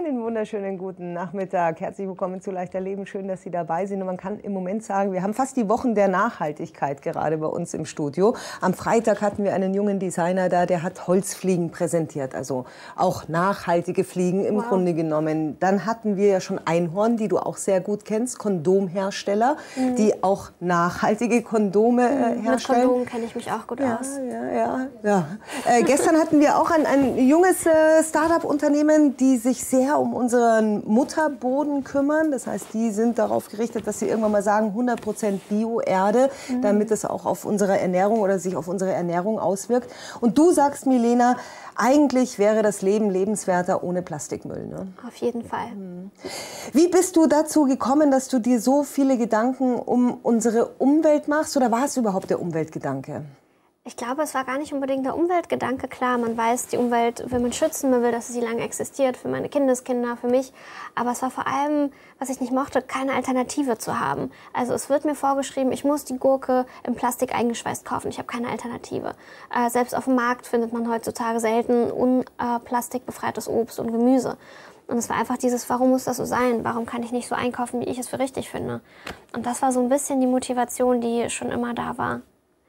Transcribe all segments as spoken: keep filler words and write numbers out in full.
Einen wunderschönen guten Nachmittag. Herzlich willkommen zu Leichter Leben. Schön, dass Sie dabei sind. Und man kann im Moment sagen, wir haben fast die Wochen der Nachhaltigkeit gerade bei uns im Studio. Am Freitag hatten wir einen jungen Designer da, der hat Holzfliegen präsentiert. Also auch nachhaltige Fliegen im wow. Grunde genommen. Dann hatten wir ja schon Einhorn, die du auch sehr gut kennst, Kondomhersteller, mhm. die auch nachhaltige Kondome äh, herstellen. Mit Kondomen kenne ich mich auch gut ja, aus. Ja, ja, ja. Äh, gestern hatten wir auch ein, ein junges äh, Start-up-Unternehmen, die sich sehr um unseren Mutterboden kümmern. Das heißt, die sind darauf gerichtet, dass sie irgendwann mal sagen, hundert Prozent Bio-Erde, mhm. damit es auch auf unsere Ernährung oder sich auf unsere Ernährung auswirkt. Und du sagst, Milena, eigentlich wäre das Leben lebenswerter ohne Plastikmüll. Ne? Auf jeden Fall. Wie bist du dazu gekommen, dass du dir so viele Gedanken um unsere Umwelt machst? Oder war es überhaupt der Umweltgedanke? Ich glaube, es war gar nicht unbedingt der Umweltgedanke. Klar, man weiß, die Umwelt will man schützen, man will, dass sie lange existiert, für meine Kindeskinder, für mich. Aber es war vor allem, was ich nicht mochte, keine Alternative zu haben. Also es wird mir vorgeschrieben, ich muss die Gurke in Plastik eingeschweißt kaufen. Ich habe keine Alternative. Äh, selbst auf dem Markt findet man heutzutage selten unplastikbefreites Obst und Gemüse. Und es war einfach dieses, warum muss das so sein? Warum kann ich nicht so einkaufen, wie ich es für richtig finde? Und das war so ein bisschen die Motivation, die schon immer da war.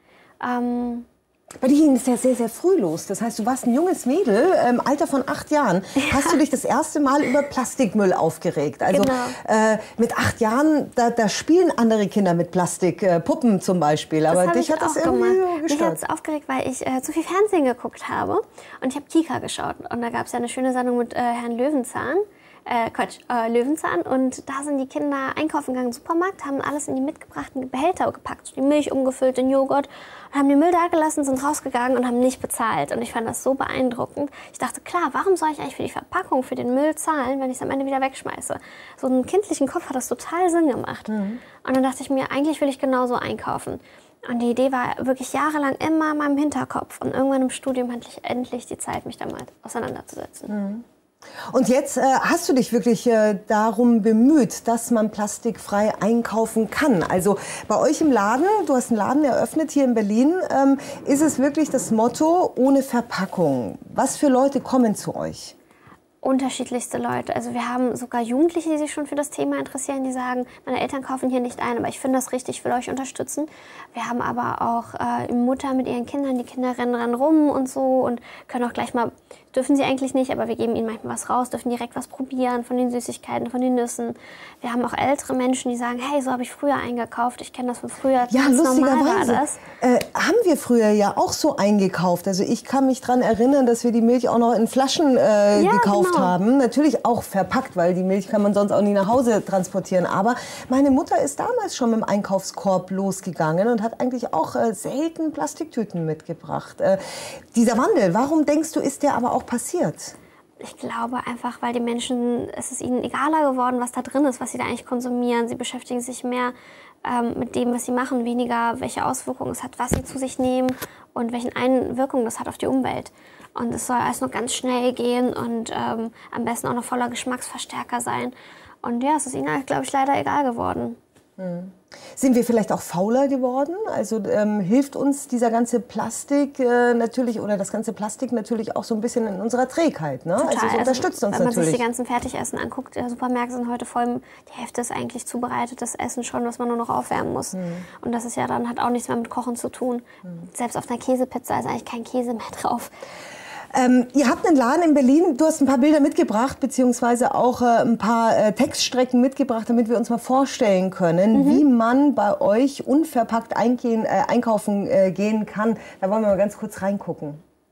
Ähm, Bei dir ging es ja sehr, sehr früh los. Das heißt, du warst ein junges Mädel, im Alter von acht Jahren. Ja. Hast du dich das erste Mal über Plastikmüll aufgeregt? Also genau. äh, mit acht Jahren, da, da spielen andere Kinder mit Plastik, äh, Puppen zum Beispiel. Aber das dich hat das irgendwie so gestört. Mich hat es aufgeregt, weil ich äh, zu viel Fernsehen geguckt habe. Und ich habe Kika geschaut. Und da gab es ja eine schöne Sendung mit äh, Herrn Löwenzahn. Äh, Quatsch, äh, Löwenzahn. Und da sind die Kinder einkaufen gegangen im Supermarkt, haben alles in die mitgebrachten Behälter gepackt. Die Milch umgefüllt, den Joghurt. Und haben den Müll da gelassen, sind rausgegangen und haben nicht bezahlt. Und ich fand das so beeindruckend. Ich dachte, klar, warum soll ich eigentlich für die Verpackung, für den Müll zahlen, wenn ich es am Ende wieder wegschmeiße? So einen kindlichen Kopf hat das total Sinn gemacht. Mhm. Und dann dachte ich mir, eigentlich will ich genauso einkaufen. Und die Idee war wirklich jahrelang immer in meinem Hinterkopf. Und irgendwann im Studium hatte ich endlich die Zeit, mich damit auseinanderzusetzen. Mhm. Und jetzt äh, hast du dich wirklich äh, darum bemüht, dass man plastikfrei einkaufen kann. Also bei euch im Laden, du hast einen Laden eröffnet hier in Berlin, ähm, ist es wirklich das Motto ohne Verpackung. Was für Leute kommen zu euch? Unterschiedlichste Leute. Also wir haben sogar Jugendliche, die sich schon für das Thema interessieren, die sagen, meine Eltern kaufen hier nicht ein, aber ich finde das richtig, ich will euch unterstützen. Wir haben aber auch äh, Mutter mit ihren Kindern, die Kinder rennen, rennen rum und so und können auch gleich mal, dürfen sie eigentlich nicht, aber wir geben ihnen manchmal was raus, dürfen direkt was probieren von den Süßigkeiten, von den Nüssen. Wir haben auch ältere Menschen, die sagen, hey, so habe ich früher eingekauft, ich kenne das von früher, ja, ganz normal war das. Äh, haben wir früher ja auch so eingekauft. Also ich kann mich daran erinnern, dass wir die Milch auch noch in Flaschen äh, ja, gekauft genau. haben. Natürlich auch verpackt, weil die Milch kann man sonst auch nie nach Hause transportieren. Aber meine Mutter ist damals schon mit dem Einkaufskorb losgegangen und hat eigentlich auch äh, selten Plastiktüten mitgebracht. Äh, dieser Wandel, warum denkst du, ist der aber auch passiert? Ich glaube einfach, weil die Menschen, es ist ihnen egaler geworden, was da drin ist, was sie da eigentlich konsumieren. Sie beschäftigen sich mehr ähm, mit dem, was sie machen, weniger welche Auswirkungen es hat, was sie zu sich nehmen und welche Einwirkungen das hat auf die Umwelt. Und es soll alles noch ganz schnell gehen und ähm, am besten auch noch voller Geschmacksverstärker sein. Und ja, es ist ihnen, glaube ich, leider egal geworden. Hm. Sind wir vielleicht auch fauler geworden? Also ähm, hilft uns dieser ganze Plastik äh, natürlich oder das ganze Plastik natürlich auch so ein bisschen in unserer Trägheit, ne? Total. Also es unterstützt also, uns wenn man natürlich. sich die ganzen Fertigessen anguckt, die Supermärkte sind heute voll, die Hälfte ist eigentlich zubereitetes Essen schon, was man nur noch aufwärmen muss. Hm. Und das ist ja dann hat auch nichts mehr mit Kochen zu tun. Hm. Selbst auf einer Käsepizza ist eigentlich kein Käse mehr drauf. Ähm, ihr habt einen Laden in Berlin, du hast ein paar Bilder mitgebracht, beziehungsweise auch äh, ein paar äh, Textstrecken mitgebracht, damit wir uns mal vorstellen können, mhm. wie man bei euch unverpackt eingehen, äh, einkaufen äh, gehen kann. Da wollen wir mal ganz kurz reingucken.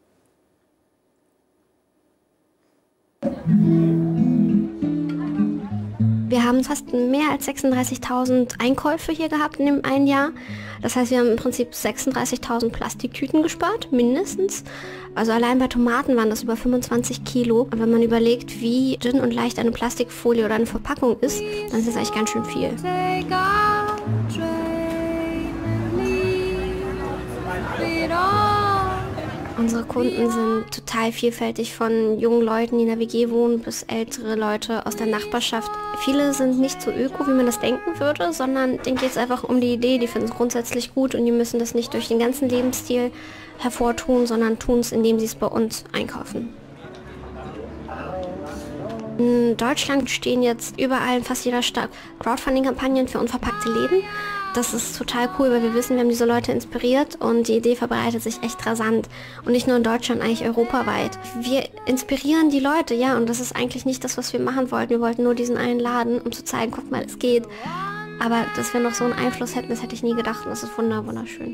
Wir haben fast mehr als sechsunddreißigtausend Einkäufe hier gehabt in dem einen Jahr. Das heißt, wir haben im Prinzip sechsunddreißigtausend Plastiktüten gespart, mindestens. Also allein bei Tomaten waren das über fünfundzwanzig Kilo. Und wenn man überlegt, wie dünn und leicht eine Plastikfolie oder eine Verpackung ist, dann ist das eigentlich ganz schön viel. Unsere Kunden sind total vielfältig, von jungen Leuten, die in der W G wohnen, bis ältere Leute aus der Nachbarschaft. Viele sind nicht so öko, wie man das denken würde, sondern denen geht es einfach um die Idee, die finden es grundsätzlich gut und die müssen das nicht durch den ganzen Lebensstil hervortun, sondern tun es, indem sie es bei uns einkaufen. In Deutschland stehen jetzt überall in fast jeder Stadt Crowdfunding-Kampagnen für unverpackte Läden. Das ist total cool, weil wir wissen, wir haben diese Leute inspiriert und die Idee verbreitet sich echt rasant. Und nicht nur in Deutschland, eigentlich europaweit. Wir inspirieren die Leute, ja, und das ist eigentlich nicht das, was wir machen wollten. Wir wollten nur diesen einen Laden, um zu zeigen, guck mal, es geht. Aber dass wir noch so einen Einfluss hätten, das hätte ich nie gedacht und das ist wunderschön.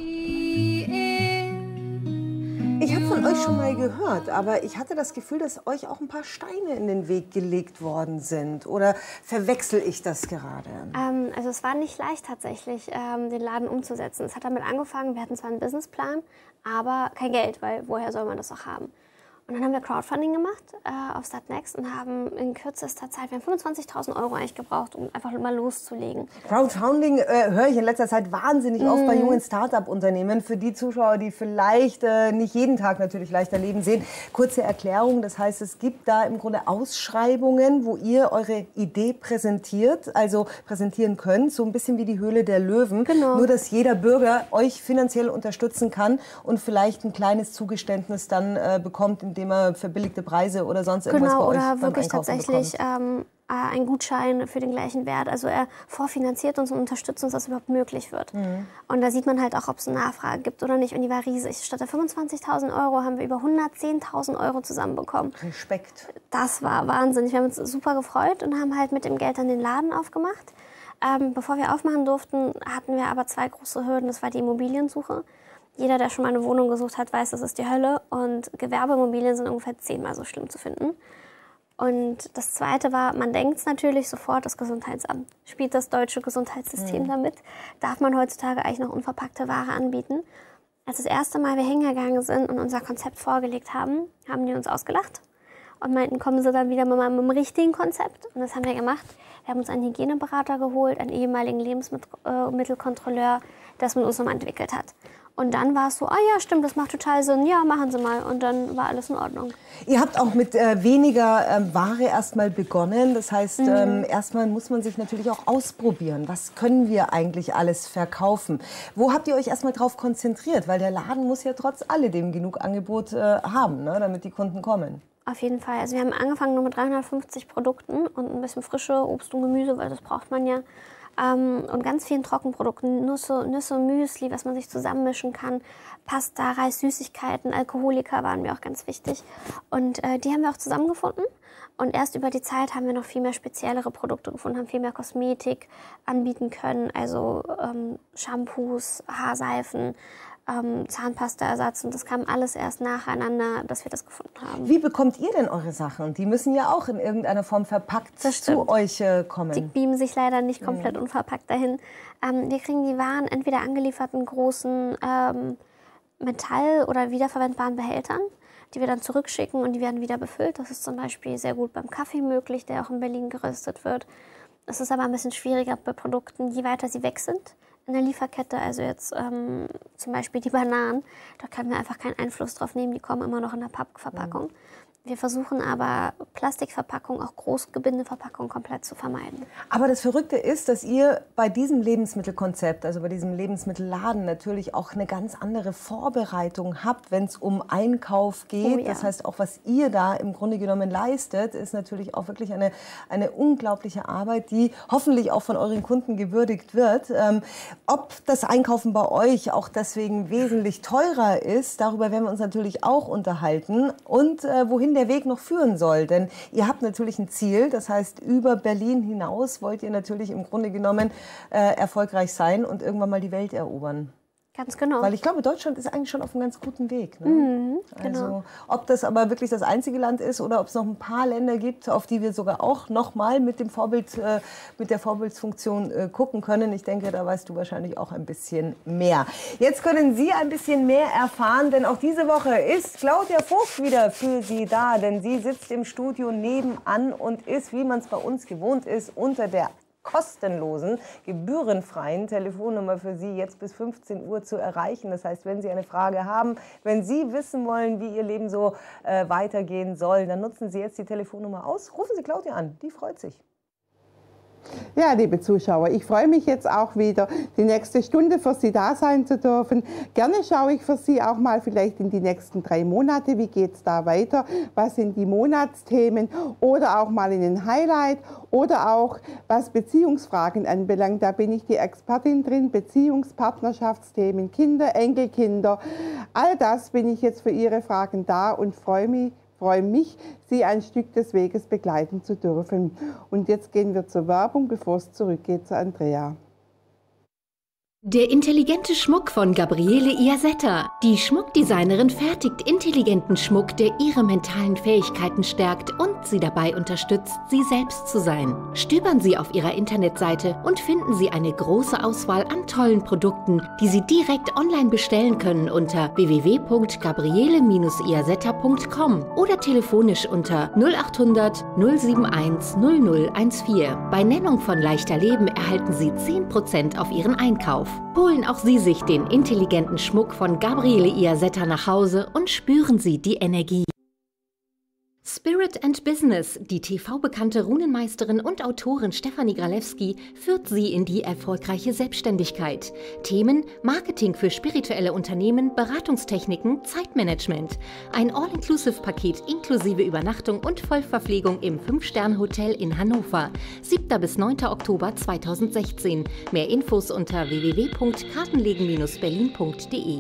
Ich habe von euch schon mal gehört, aber ich hatte das Gefühl, dass euch auch ein paar Steine in den Weg gelegt worden sind. Oder verwechsel ich das gerade? Ähm, also es war nicht leicht tatsächlich, ähm, den Laden umzusetzen. Es hat damit angefangen, wir hatten zwar einen Businessplan, aber kein Geld, weil woher soll man das auch haben? Und dann haben wir Crowdfunding gemacht äh, auf Startnext und haben in kürzester Zeit, wir haben fünfundzwanzigtausend Euro eigentlich gebraucht, um einfach mal loszulegen. Crowdfunding äh, höre ich in letzter Zeit wahnsinnig mm. oft bei jungen Start-up-Unternehmen. Für die Zuschauer, die vielleicht äh, nicht jeden Tag natürlich leichter leben sehen. Kurze Erklärung, das heißt, es gibt da im Grunde Ausschreibungen, wo ihr eure Idee präsentiert, also präsentieren könnt, so ein bisschen wie die Höhle der Löwen. Genau. Nur, dass jeder Bürger euch finanziell unterstützen kann und vielleicht ein kleines Zugeständnis dann äh, bekommt, indem er verbilligte Preise oder sonst irgendwas genau, bei euch oder wirklich Einkaufen tatsächlich ähm, ein Gutschein für den gleichen Wert. Also er vorfinanziert uns und unterstützt uns, dass es überhaupt möglich wird. Mhm. Und da sieht man halt auch, ob es eine Nachfrage gibt oder nicht. Und die war riesig. Statt der fünfundzwanzigtausend Euro haben wir über hundertzehntausend Euro zusammenbekommen. Respekt. Das war wahnsinnig. Wir haben uns super gefreut und haben halt mit dem Geld dann den Laden aufgemacht. Ähm, bevor wir aufmachen durften, hatten wir aber zwei große Hürden. Das war die Immobiliensuche. Jeder, der schon mal eine Wohnung gesucht hat, weiß, das ist die Hölle. Und Gewerbeimmobilien sind ungefähr zehnmal so schlimm zu finden. Und das Zweite war, man denkt es natürlich sofort, das Gesundheitsamt. Spielt das deutsche Gesundheitssystem mhm. damit? Darf man heutzutage eigentlich noch unverpackte Ware anbieten? Als das erste Mal wir hingegangen sind und unser Konzept vorgelegt haben, haben die uns ausgelacht und meinten, kommen Sie dann wieder mit einem richtigen Konzept. Und das haben wir gemacht. Wir haben uns einen Hygieneberater geholt, einen ehemaligen Lebensmittelkontrolleur, der es mit uns nochmal entwickelt hat. Und dann war es so, ah ja, stimmt, das macht total Sinn, ja, machen Sie mal. Und dann war alles in Ordnung. Ihr habt auch mit äh, weniger ähm, Ware erstmal begonnen. Das heißt, Mhm. ähm, erstmal muss man sich natürlich auch ausprobieren. Was können wir eigentlich alles verkaufen? Wo habt ihr euch erstmal drauf konzentriert? Weil der Laden muss ja trotz alledem genug Angebot äh, haben, ne, damit die Kunden kommen. Auf jeden Fall. Also wir haben angefangen nur mit dreihundertfünfzig Produkten und ein bisschen frische Obst und Gemüse, weil das braucht man ja. Ähm, und ganz vielen Trockenprodukten, Nüsse, Nüsse, Müsli, was man sich zusammenmischen kann, Pasta, Reis, Süßigkeiten, Alkoholiker waren mir auch ganz wichtig. Und äh, die haben wir auch zusammengefunden. Und erst über die Zeit haben wir noch viel mehr speziellere Produkte gefunden, haben viel mehr Kosmetik anbieten können, also ähm, Shampoos, Haarseifen, ähm, Zahnpastaersatz. Und das kam alles erst nacheinander, dass wir das gefunden haben. Wie bekommt ihr denn eure Sachen? Die müssen ja auch in irgendeiner Form verpackt zu euch äh, kommen. Die beamen sich leider nicht komplett mhm. unverpackt dahin. Ähm, wir kriegen die Waren entweder angeliefert in großen ähm, Metall- oder wiederverwendbaren Behältern, die wir dann zurückschicken und die werden wieder befüllt. Das ist zum Beispiel sehr gut beim Kaffee möglich, der auch in Berlin geröstet wird. Es ist aber ein bisschen schwieriger bei Produkten, je weiter sie weg sind in der Lieferkette. Also jetzt ähm, zum Beispiel die Bananen, da können wir einfach keinen Einfluss drauf nehmen, die kommen immer noch in der Pappverpackung. Mhm. Wir versuchen aber, Plastikverpackung, auch Großgebindeverpackung komplett zu vermeiden. Aber das Verrückte ist, dass ihr bei diesem Lebensmittelkonzept, also bei diesem Lebensmittelladen, natürlich auch eine ganz andere Vorbereitung habt, wenn es um Einkauf geht. Oh ja. Das heißt, auch was ihr da im Grunde genommen leistet, ist natürlich auch wirklich eine, eine unglaubliche Arbeit, die hoffentlich auch von euren Kunden gewürdigt wird. Ähm, ob das Einkaufen bei euch auch deswegen wesentlich teurer ist, darüber werden wir uns natürlich auch unterhalten. Und äh, wohin der Weg noch führen soll. Denn ihr habt natürlich ein Ziel, das heißt, über Berlin hinaus wollt ihr natürlich im Grunde genommen äh, erfolgreich sein und irgendwann mal die Welt erobern. Ganz genau. Weil ich glaube, Deutschland ist eigentlich schon auf einem ganz guten Weg. Ne? Mhm, genau. Also, ob das aber wirklich das einzige Land ist oder ob es noch ein paar Länder gibt, auf die wir sogar auch noch mal mit dem Vorbild, äh, mit der Vorbildsfunktion äh, gucken können. Ich denke, da weißt du wahrscheinlich auch ein bisschen mehr. Jetzt können Sie ein bisschen mehr erfahren, denn auch diese Woche ist Claudia Vogt wieder für Sie da, denn sie sitzt im Studio nebenan und ist, wie man es bei uns gewohnt ist, unter der kostenlosen, gebührenfreien Telefonnummer für Sie jetzt bis fünfzehn Uhr zu erreichen. Das heißt, wenn Sie eine Frage haben, wenn Sie wissen wollen, wie Ihr Leben so äh, weitergehen soll, dann nutzen Sie jetzt die Telefonnummer aus. Rufen Sie Claudia an, die freut sich. Ja, liebe Zuschauer, ich freue mich jetzt auch wieder, die nächste Stunde für Sie da sein zu dürfen. Gerne schaue ich für Sie auch mal vielleicht in die nächsten drei Monate, wie geht es da weiter, was sind die Monatsthemen oder auch mal in den Highlight oder auch was Beziehungsfragen anbelangt. Da bin ich die Expertin drin, Beziehungs-, Partnerschaftsthemen, Kinder, Enkelkinder. All das bin ich jetzt für Ihre Fragen da und freue mich, freue mich, Sie ein Stück des Weges begleiten zu dürfen. Und jetzt gehen wir zur Werbung, bevor es zurückgeht zu Andrea. Der intelligente Schmuck von Gabriele Iasetta. Die Schmuckdesignerin fertigt intelligenten Schmuck, der ihre mentalen Fähigkeiten stärkt und sie dabei unterstützt, sie selbst zu sein. Stöbern Sie auf ihrer Internetseite und finden Sie eine große Auswahl an tollen Produkten, die Sie direkt online bestellen können unter w w w punkt gabriele iasetta punkt com oder telefonisch unter null achthundert null eins null null eins vier. Bei Nennung von Leichter Leben erhalten Sie zehn Prozent auf Ihren Einkauf. Holen auch Sie sich den intelligenten Schmuck von Gabriele Iasetta nach Hause und spüren Sie die Energie. Spirit and Business, die T V-bekannte Runenmeisterin und Autorin Stefanie Gralewski, führt Sie in die erfolgreiche Selbstständigkeit. Themen: Marketing für spirituelle Unternehmen, Beratungstechniken, Zeitmanagement. Ein All-Inclusive-Paket inklusive Übernachtung und Vollverpflegung im fünf Sterne Hotel in Hannover. siebter bis neunter Oktober zweitausendsechzehn. Mehr Infos unter w w w punkt kartenlegen berlin punkt de.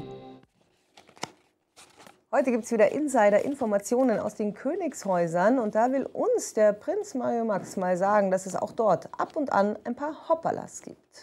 Heute gibt es wieder Insider-Informationen aus den Königshäusern und da will uns der Prinz Mario Max mal sagen, dass es auch dort ab und an ein paar Hoppalas gibt.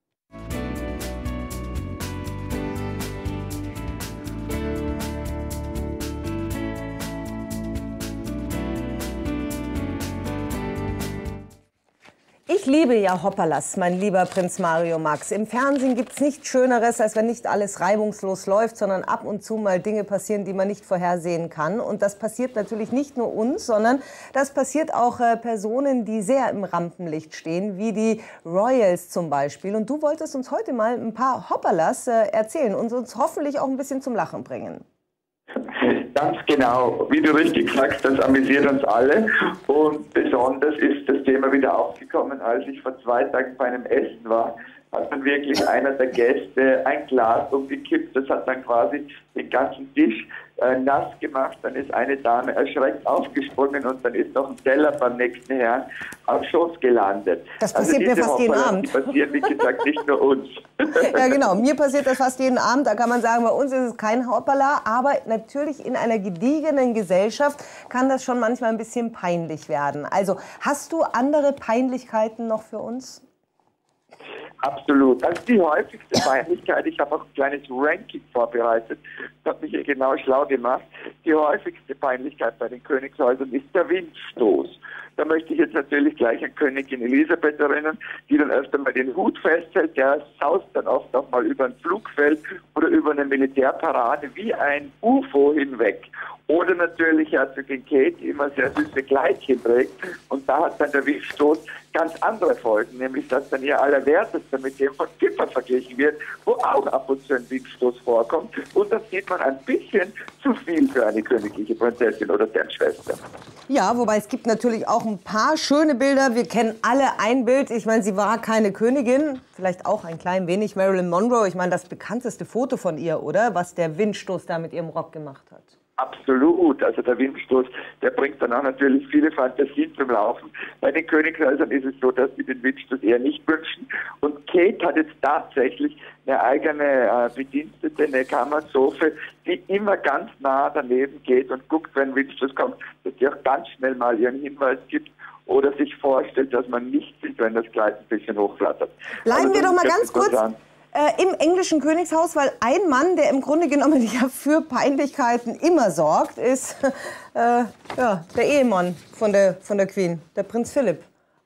Ich liebe ja Hoppalas, mein lieber Prinz Mario Max. Im Fernsehen gibt es nichts Schöneres, als wenn nicht alles reibungslos läuft, sondern ab und zu mal Dinge passieren, die man nicht vorhersehen kann. Und das passiert natürlich nicht nur uns, sondern das passiert auch äh, Personen, die sehr im Rampenlicht stehen, wie die Royals zum Beispiel. Und du wolltest uns heute mal ein paar Hoppalas äh, erzählen und uns hoffentlich auch ein bisschen zum Lachen bringen. Ganz genau, wie du richtig sagst, das amüsiert uns alle und besonders ist das Thema wieder aufgekommen, als ich vor zwei Tagen bei einem Essen war, hat dann wirklich einer der Gäste ein Glas umgekippt, das hat dann quasi den ganzen Tisch äh, nass gemacht, dann ist eine Dame erschreckt aufgesprungen und dann ist noch ein Teller beim nächsten Herrn am Schoß gelandet. Das passiert also mir fast jeden Abend. Die passieren, wie gesagt, nicht nur uns. Ja genau, mir passiert das fast jeden Abend, da kann man sagen, bei uns ist es kein Hoppala, aber natürlich in einer gediegenen Gesellschaft kann das schon manchmal ein bisschen peinlich werden. Also hast du andere Peinlichkeiten noch für uns? Absolut. Das ist die häufigste Peinlichkeit. Ich habe auch ein kleines Ranking vorbereitet. Das hat mich hier genau schlau gemacht. Die häufigste Peinlichkeit bei den Königshäusern ist der Windstoß. Da möchte ich jetzt natürlich gleich an Königin Elisabeth erinnern, die dann erst einmal den Hut festhält. Der saust dann oft auch mal über ein Flugfeld oder über eine Militärparade wie ein U F O hinweg. Oder natürlich Herzogin Kate, die immer sehr süße Kleidchen trägt. Und da hat dann der Windstoß ganz andere Folgen, nämlich dass dann ihr Allerwertester mit dem von Pippa verglichen wird, wo auch ab und zu ein Windstoß vorkommt. Und das sieht man ein bisschen zu viel für eine königliche Prinzessin oder deren Schwester. Ja, wobei es gibt natürlich auch ein paar schöne Bilder. Wir kennen alle ein Bild. Ich meine, sie war keine Königin, vielleicht auch ein klein wenig Marilyn Monroe. Ich meine, das bekannteste Foto von ihr, oder? Was der Windstoß da mit ihrem Rock gemacht hat. Absolut. Also der Windstoß, der bringt dann auch natürlich viele Fantasien zum Laufen. Bei den Königshäusern ist es so, dass sie den Windstoß eher nicht wünschen. Und Kate hat jetzt tatsächlich eine eigene äh, Bedienstete, eine Kammerzofe, die immer ganz nah daneben geht und guckt, wenn ein Windstoß kommt, dass sie auch ganz schnell mal ihren Hinweis gibt oder sich vorstellt, dass man nicht sieht, wenn das Kleid ein bisschen hochflattert. Bleiben also, wir doch mal ganz kurz äh, im englischen Königshaus, weil ein Mann, der im Grunde genommen ja für Peinlichkeiten immer sorgt, ist äh, ja, der Ehemann von der, von der Queen, der Prinz Philipp.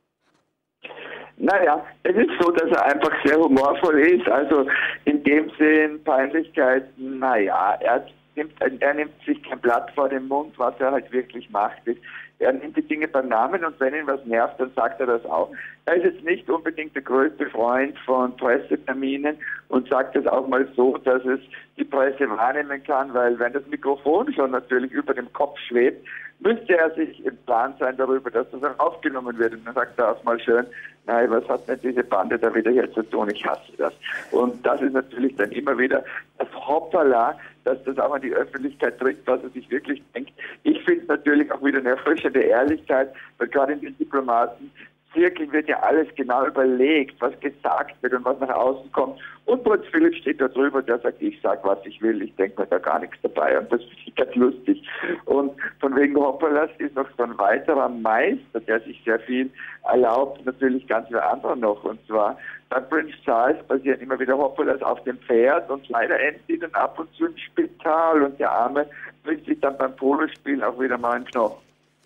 Naja, es ist so, dass er einfach sehr humorvoll ist. Also in dem Sinn Peinlichkeiten, naja, er nimmt, er nimmt sich kein Blatt vor den Mund, was er halt wirklich macht. Ist. Er nimmt die Dinge beim Namen und wenn ihn was nervt, dann sagt er das auch. Er ist jetzt nicht unbedingt der größte Freund von Presseterminen und sagt das auch mal so, dass es die Presse wahrnehmen kann, weil wenn das Mikrofon schon natürlich über dem Kopf schwebt, müsste er sich im Plan sein darüber, dass das dann aufgenommen wird. Und dann sagt er auch mal schön, nein, was hat denn diese Bande da wieder hier zu tun? Ich hasse das. Und das ist natürlich dann immer wieder das Hoppala, dass das auch an die Öffentlichkeit bringt, was er sich wirklich denkt. Ich finde es natürlich auch wieder eine erfrischende Ehrlichkeit, weil gerade in den Diplomaten Zirkel wird ja alles genau überlegt, was gesagt wird und was nach außen kommt. Und Prinz Philipp steht da drüber, der sagt, ich sag, was ich will, ich denke mir da gar nichts dabei. Und das finde ich ganz lustig. Und von wegen Hoppalas ist noch so ein weiterer Meister, der sich sehr viel erlaubt, natürlich ganz viele andere noch. Und zwar bei Prinz Charles passieren immer wieder Hoppalas auf dem Pferd und leider enden die dann ab und zu im Spital und der Arme bringt sich dann beim Polospielen auch wieder mal einen Knochen.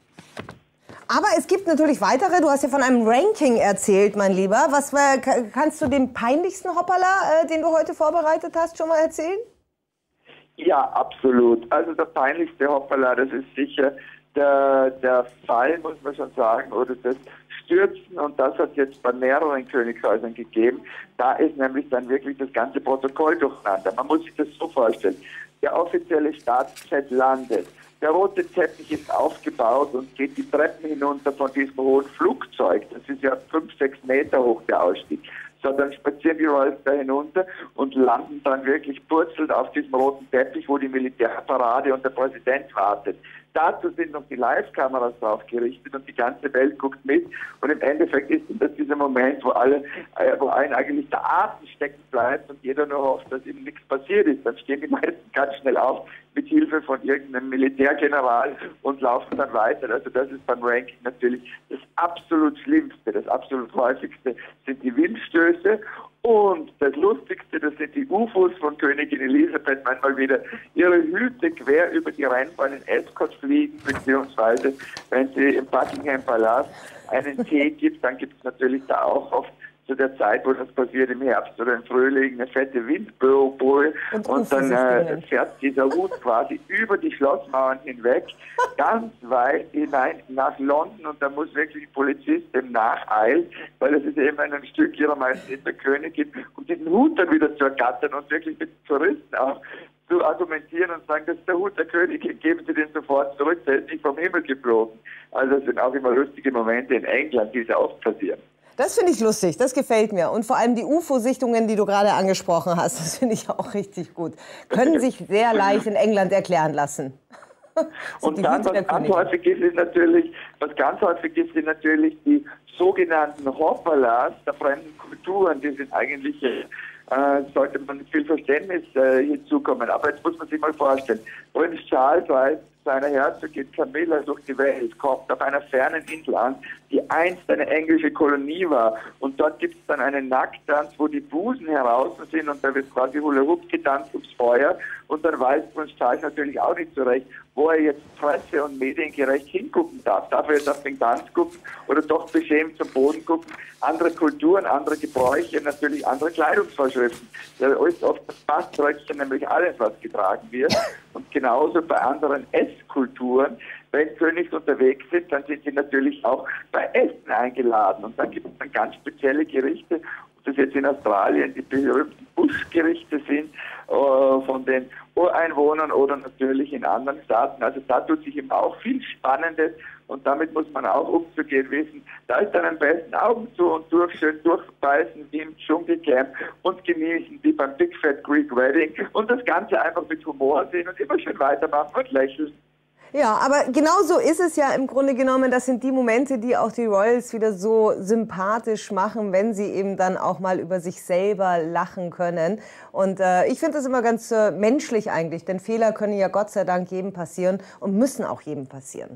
Aber es gibt natürlich weitere. Du hast ja von einem Ranking erzählt, mein Lieber. Was war, kannst du den peinlichsten Hoppala, äh, den du heute vorbereitet hast, schon mal erzählen? Ja, absolut. Also der peinlichste Hoppala, das ist sicher der, der Fall, muss man schon sagen, oder das Stürzen. Und das hat es jetzt bei mehreren Königshäusern gegeben. Da ist nämlich dann wirklich das ganze Protokoll durcheinander. Man muss sich das so vorstellen. Der offizielle Staatsjet landet. Der rote Teppich ist aufgebaut und geht die Treppen hinunter von diesem hohen Flugzeug. Das ist ja fünf, sechs Meter hoch, der Ausstieg. So, dann spazieren die Royals da hinunter und landen dann wirklich purzelt auf diesem roten Teppich, wo die Militärparade und der Präsident wartet. Dazu sind noch die Live-Kameras drauf gerichtet und die ganze Welt guckt mit. Und im Endeffekt ist das dieser Moment, wo alle, äh, wo allen eigentlich der Atem stecken bleibt und jeder nur hofft, dass ihm nichts passiert ist. Dann stehen die meisten ganz schnell auf mit Hilfe von irgendeinem Militärgeneral und laufen dann weiter. Also das ist beim Ranking natürlich das absolut Schlimmste, das absolut häufigste sind die Windstöße. Und das Lustigste, das sind die U F Os von Königin Elisabeth, manchmal wieder ihre Hüte quer über die Rennbahn in Escort fliegen, beziehungsweise wenn sie im Buckingham Palast einen Tee gibt, dann gibt es natürlich da auch oft zu der Zeit, wo das passiert, im Herbst oder im Frühling, eine fette Windböe und, und dann äh, fährt dieser Hut quasi über die Schlossmauern hinweg, ganz weit hinein nach London und da muss wirklich ein Polizist dem nacheilen, weil es ist eben ein Stück ihrer Majestät der Königin, um diesen Hut dann wieder zu ergattern und wirklich mit Touristen auch zu argumentieren und sagen, das ist der Hut der Königin, geben Sie den sofort zurück, der ist nicht vom Himmel geflogen. Also das sind auch immer lustige Momente in England, die sehr oft passieren. Das finde ich lustig, das gefällt mir. Und vor allem die U F O-Sichtungen, die du gerade angesprochen hast, das finde ich auch richtig gut. Können sich sehr leicht in England erklären lassen. Und dann, was ganz häufig ist, ist natürlich, was ganz häufig ist, sind natürlich die sogenannten Hoppalas der fremden Kulturen. Die sind eigentlich, äh, sollte man mit viel Verständnis äh, hinzukommen. Aber jetzt muss man sich mal vorstellen, Prinz Charles reist seiner Herzogin Camilla durch die Welt, kommt auf einer fernen Insel an, die einst eine englische Kolonie war. Und dort gibt es dann einen Nacktanz, wo die Busen heraus sind und da wird quasi Hula Hoop getanzt ums Feuer. Und dann weiß Prinz Charles natürlich auch nicht so recht, wo er jetzt presse- und mediengerecht hingucken darf. Darf er jetzt auf den Tanz gucken oder doch beschämt zum Boden gucken? Andere Kulturen, andere Gebräuche, natürlich andere Kleidungsvorschriften. Da ist oft das Baströckchen nämlich alles, was getragen wird. Und genauso bei anderen Esskulturen, wenn Königs unterwegs sind, dann sind sie natürlich auch bei Essen eingeladen. Und dann gibt es dann ganz spezielle Gerichte, ob das jetzt in Australien die berühmten Buschgerichte sind, äh, von den Ureinwohnern oder natürlich in anderen Staaten. Also da tut sich eben auch viel Spannendes und damit muss man auch umzugehen wissen. Da ist dann am besten Augen zu und durch, schön durchbeißen wie im Dschungelcamp und genießen wie beim Big Fat Greek Wedding und das Ganze einfach mit Humor sehen und immer schön weitermachen und lächeln. Ja, aber genau so ist es ja im Grunde genommen. Das sind die Momente, die auch die Royals wieder so sympathisch machen, wenn sie eben dann auch mal über sich selber lachen können. Und äh, ich finde das immer ganz äh, menschlich eigentlich, denn Fehler können ja Gott sei Dank jedem passieren und müssen auch jedem passieren.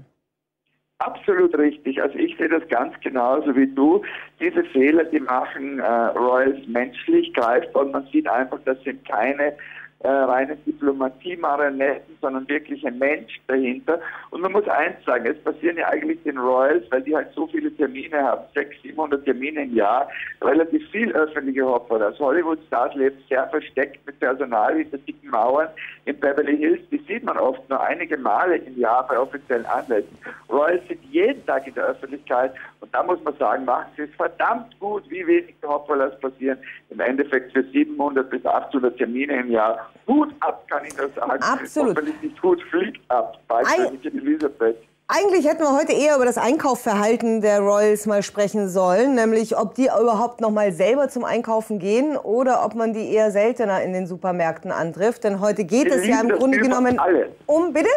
Absolut richtig. Also ich sehe das ganz genauso wie du. Diese Fehler, die machen äh, Royals menschlich greifbar und man sieht einfach, das sind keine Äh, reine Diplomatie-Marionetten, sondern wirklich ein Mensch dahinter. Und man muss eins sagen, es passieren ja eigentlich den Royals, weil die halt so viele Termine haben, sechshundert, siebenhundert Termine im Jahr, relativ viel öffentliche Hoppalas. Hollywood-Stars leben sehr versteckt mit Personal hinter dicken Mauern in Beverly Hills. Die sieht man oft nur einige Male im Jahr bei offiziellen Anlässen. Royals sind jeden Tag in der Öffentlichkeit und da muss man sagen, machen sie es verdammt gut, wie wenig Hoppalas passieren. Im Endeffekt für siebenhundert bis achthundert Termine im Jahr. Hut ab, kann ich nur sagen. Absolut. Hoffentlich nicht Hut fliegt ab. Bei Königin Elisabeth. Eigentlich hätten wir heute eher über das Einkaufsverhalten der Royals mal sprechen sollen, nämlich ob die überhaupt noch mal selber zum Einkaufen gehen oder ob man die eher seltener in den Supermärkten antrifft. Denn heute geht Sie es ja im Grunde genommen alles. um, bitte?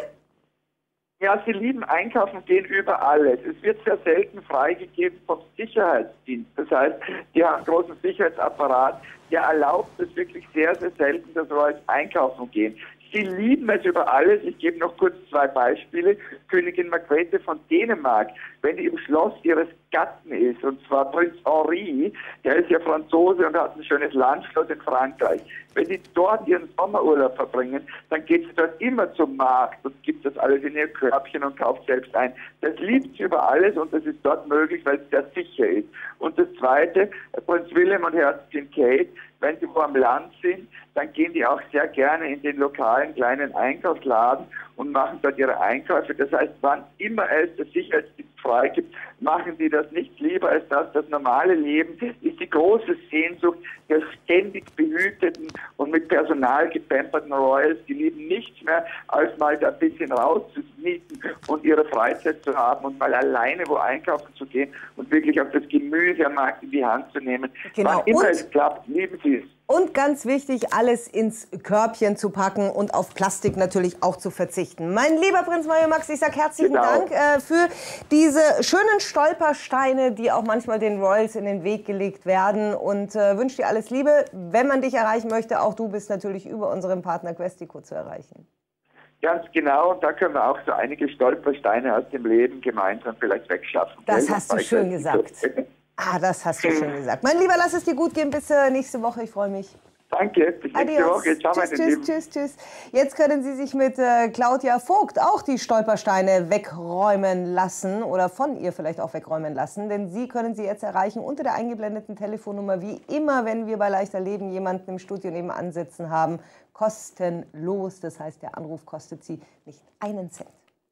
Ja, sie lieben Einkaufen gehen über alles. Es wird sehr selten freigegeben vom Sicherheitsdienst. Das heißt, die haben einen großen Sicherheitsapparat, der erlaubt es wirklich sehr, sehr selten, dass Royals einkaufen gehen. Sie lieben es über alles. Ich gebe noch kurz zwei Beispiele. Königin Margrethe von Dänemark, wenn die im Schloss ihres Gatten ist, und zwar Prinz Henri, der ist ja Franzose und hat ein schönes Landschloss in Frankreich. Wenn die dort ihren Sommerurlaub verbringen, dann geht sie dort immer zum Markt und gibt das alles in ihr Körbchen und kauft selbst ein. Das liebt sie über alles und das ist dort möglich, weil es sehr sicher ist. Und das Zweite, Prinz Wilhelm und Herzogin Kate, wenn sie wo am Land sind, dann gehen die auch sehr gerne in den lokalen kleinen Einkaufsladen und machen dort ihre Einkäufe. Das heißt, wann immer es der Sicherheitsdienst freigibt, machen die das nicht lieber als das. Das normale Leben ist die große Sehnsucht der ständig behüteten und mit Personal gepamperten Royals. Die lieben nichts mehr, als mal da ein bisschen rauszusnieten und ihre Freizeit zu haben und mal alleine wo einkaufen zu gehen und wirklich auch das Gemüse am Markt in die Hand zu nehmen. Genau. Wann immer Und es klappt, lieben sie es. Und ganz wichtig, alles ins Körbchen zu packen und auf Plastik natürlich auch zu verzichten. Mein lieber Prinz Mario Max, ich sage herzlichen Genau. Dank äh, für diese schönen Stolpersteine, die auch manchmal den Royals in den Weg gelegt werden. Und äh, wünsche dir alles Liebe. Wenn man dich erreichen möchte, auch du bist natürlich über unseren Partner Questico zu erreichen. Ganz genau, und da können wir auch so einige Stolpersteine aus dem Leben gemeinsam vielleicht wegschaffen. Das Gell? hast du schön gesagt. Ah, das hast du schön gesagt. Mein Lieber, lass es dir gut gehen. Bis äh, nächste Woche. Ich freue mich. Danke, bis nächste Adios. Woche. Ciao, Tschüss, meine tschüss, Lieben. tschüss, tschüss. Jetzt können Sie sich mit äh, Claudia Vogt auch die Stolpersteine wegräumen lassen oder von ihr vielleicht auch wegräumen lassen, denn Sie können sie jetzt erreichen unter der eingeblendeten Telefonnummer, wie immer, wenn wir bei Leichter Leben jemanden im Studio nebenan sitzen haben, kostenlos. Das heißt, der Anruf kostet Sie nicht einen Cent.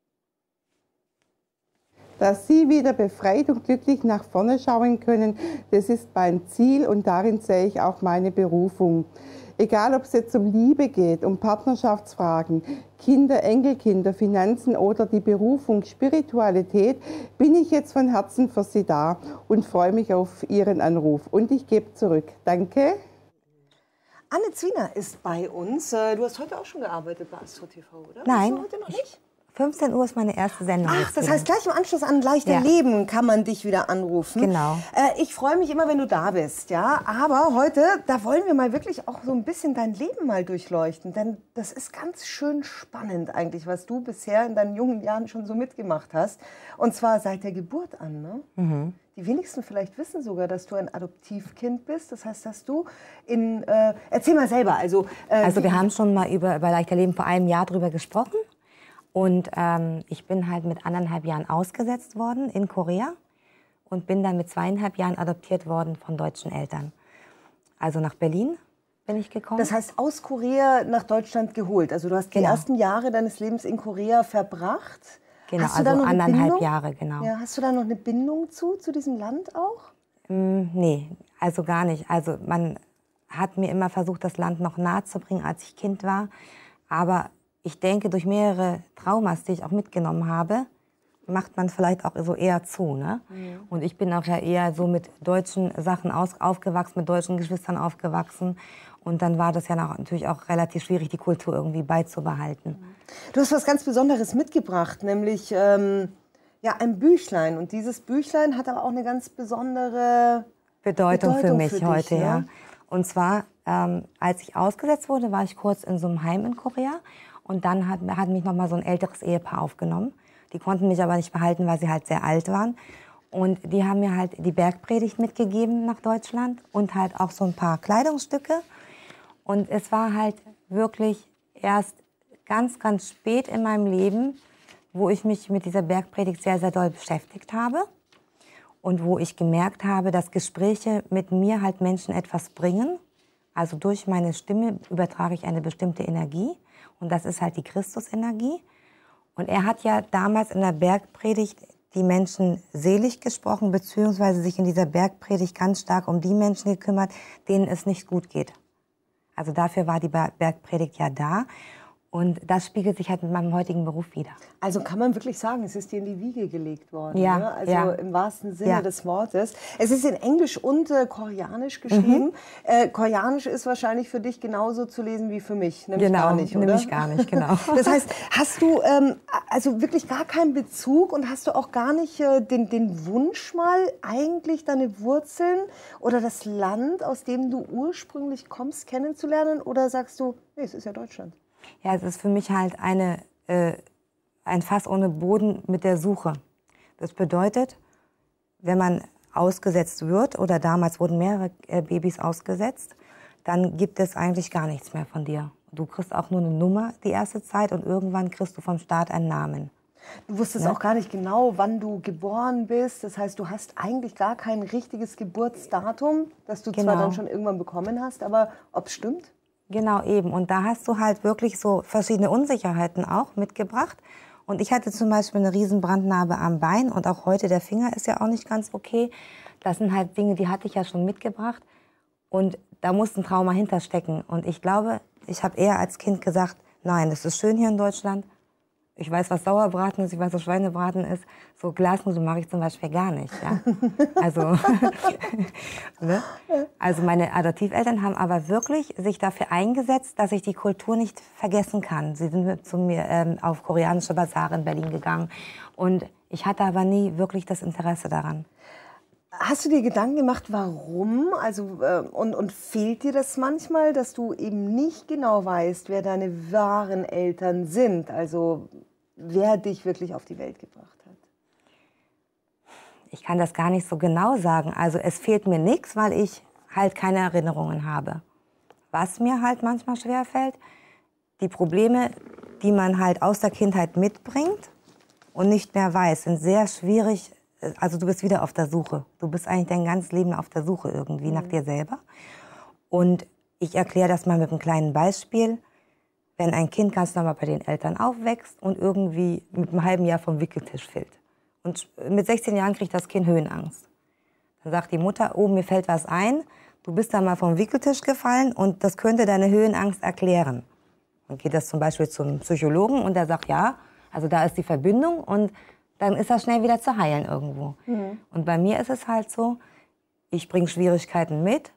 Dass Sie wieder befreit und glücklich nach vorne schauen können, das ist mein Ziel und darin sehe ich auch meine Berufung. Egal, ob es jetzt um Liebe geht, um Partnerschaftsfragen, Kinder, Enkelkinder, Finanzen oder die Berufung, Spiritualität, bin ich jetzt von Herzen für Sie da und freue mich auf Ihren Anruf. Und ich gebe zurück. Danke. Anne Zwiener ist bei uns. Du hast heute auch schon gearbeitet bei Astro T V, oder? Nein. Hast du heute noch nicht? fünfzehn Uhr ist meine erste Sendung. Ach, das heißt, gleich im Anschluss an Leichter Ja. Leben kann man dich wieder anrufen. Genau. Äh, ich freue mich immer, wenn du da bist, ja. Aber heute, da wollen wir mal wirklich auch so ein bisschen dein Leben mal durchleuchten. Denn das ist ganz schön spannend eigentlich, was du bisher in deinen jungen Jahren schon so mitgemacht hast. Und zwar seit der Geburt an, ne? Mhm. Die wenigsten vielleicht wissen sogar, dass du ein Adoptivkind bist. Das heißt, dass du in... Äh, erzähl mal selber. Also, äh, Also wir wie- haben schon mal über, über Leichter Leben vor einem Jahr drüber gesprochen. Und ähm, ich bin halt mit anderthalb Jahren ausgesetzt worden in Korea und bin dann mit zweieinhalb Jahren adoptiert worden von deutschen Eltern. Also nach Berlin bin ich gekommen. Das heißt, aus Korea nach Deutschland geholt. Also du hast die Genau. ersten Jahre deines Lebens in Korea verbracht. Genau, Hast du da also noch eine anderthalb Bindung? Jahre, genau. Ja, hast du da noch eine Bindung zu, zu diesem Land auch? Mm, nee, also gar nicht. Also man hat mir immer versucht, das Land noch nahe zu bringen, als ich Kind war. Aber ich denke, durch mehrere Traumas, die ich auch mitgenommen habe, macht man vielleicht auch so eher zu. Ne? Mhm. Und ich bin auch ja eher so mit deutschen Sachen aus, aufgewachsen, mit deutschen Geschwistern aufgewachsen. Und dann war das ja noch, natürlich auch relativ schwierig, die Kultur irgendwie beizubehalten. Du hast was ganz Besonderes mitgebracht, nämlich ähm, ja, ein Büchlein. Und dieses Büchlein hat aber auch eine ganz besondere Bedeutung, Bedeutung für mich für dich, heute, ne? ja. Und zwar, ähm, als ich ausgesetzt wurde, war ich kurz in so einem Heim in Korea. Und dann hat, hat mich noch mal so ein älteres Ehepaar aufgenommen. Die konnten mich aber nicht behalten, weil sie halt sehr alt waren. Und die haben mir halt die Bergpredigt mitgegeben nach Deutschland und halt auch so ein paar Kleidungsstücke. Und es war halt wirklich erst ganz, ganz spät in meinem Leben, wo ich mich mit dieser Bergpredigt sehr, sehr doll beschäftigt habe. Und wo ich gemerkt habe, dass Gespräche mit mir halt Menschen etwas bringen. Also durch meine Stimme übertrage ich eine bestimmte Energie. Und das ist halt die Christusenergie. Und er hat ja damals in der Bergpredigt die Menschen selig gesprochen, beziehungsweise sich in dieser Bergpredigt ganz stark um die Menschen gekümmert, denen es nicht gut geht. Also dafür war die Bergpredigt ja da. Und das spiegelt sich halt mit meinem heutigen Beruf wieder. Also kann man wirklich sagen, es ist dir in die Wiege gelegt worden. Ja, ne? Also ja. im wahrsten Sinne Ja. des Wortes. Es ist in Englisch und äh, Koreanisch geschrieben. Mhm. Äh, Koreanisch ist wahrscheinlich für dich genauso zu lesen wie für mich. Nämlich genau, gar nicht, oder? nämlich gar nicht, genau. Das heißt, hast du ähm, also wirklich gar keinen Bezug und hast du auch gar nicht äh, den, den Wunsch mal eigentlich deine Wurzeln oder das Land, aus dem du ursprünglich kommst, kennenzulernen? Oder sagst du, nee, es ist ja Deutschland? Ja, es ist für mich halt eine, äh, ein Fass ohne Boden mit der Suche. Das bedeutet, wenn man ausgesetzt wird, oder damals wurden mehrere äh, Babys ausgesetzt, dann gibt es eigentlich gar nichts mehr von dir. Du kriegst auch nur eine Nummer die erste Zeit und irgendwann kriegst du vom Staat einen Namen. Du wusstest Ja. auch gar nicht genau, wann du geboren bist. Das heißt, du hast eigentlich gar kein richtiges Geburtsdatum, das du Genau. zwar dann schon irgendwann bekommen hast, aber ob es stimmt? Genau, eben. Und da hast du halt wirklich so verschiedene Unsicherheiten auch mitgebracht. Und ich hatte zum Beispiel eine riesen Brandnarbe am Bein und auch heute der Finger ist ja auch nicht ganz okay. Das sind halt Dinge, die hatte ich ja schon mitgebracht. Und da muss ein Trauma hinterstecken. Und ich glaube, ich habe eher als Kind gesagt, nein, das ist schön hier in Deutschland. Ich weiß, was Sauerbraten ist, ich weiß, was Schweinebraten ist. So Glasnudeln mache ich zum Beispiel gar nicht. Ja? Also, ne? Also meine Adoptiveltern haben aber wirklich sich dafür eingesetzt, dass ich die Kultur nicht vergessen kann. Sie sind mit zu mir ähm, auf koreanische Basare in Berlin gegangen. Und ich hatte aber nie wirklich das Interesse daran. Hast du dir Gedanken gemacht, warum? Also, äh, und, und fehlt dir das manchmal, dass du eben nicht genau weißt, wer deine wahren Eltern sind? Also wer dich wirklich auf die Welt gebracht hat? Ich kann das gar nicht so genau sagen. Also es fehlt mir nichts, weil ich halt keine Erinnerungen habe. Was mir halt manchmal schwerfällt, die Probleme, die man halt aus der Kindheit mitbringt und nicht mehr weiß, sind sehr schwierig. Also du bist wieder auf der Suche. Du bist eigentlich dein ganzes Leben auf der Suche irgendwie mhm. nach dir selber. Und ich erkläre das mal mit einem kleinen Beispiel. Wenn ein Kind ganz normal bei den Eltern aufwächst und irgendwie mit einem halben Jahr vom Wickeltisch fällt. Und mit sechzehn Jahren kriegt das Kind Höhenangst. Dann sagt die Mutter, oh, mir fällt was ein. Du bist da mal vom Wickeltisch gefallen und das könnte deine Höhenangst erklären. Dann geht das zum Beispiel zum Psychologen und der sagt, ja, also da ist die Verbindung und dann ist das schnell wieder zu heilen irgendwo. Mhm. Und bei mir ist es halt so, ich bringe Schwierigkeiten mit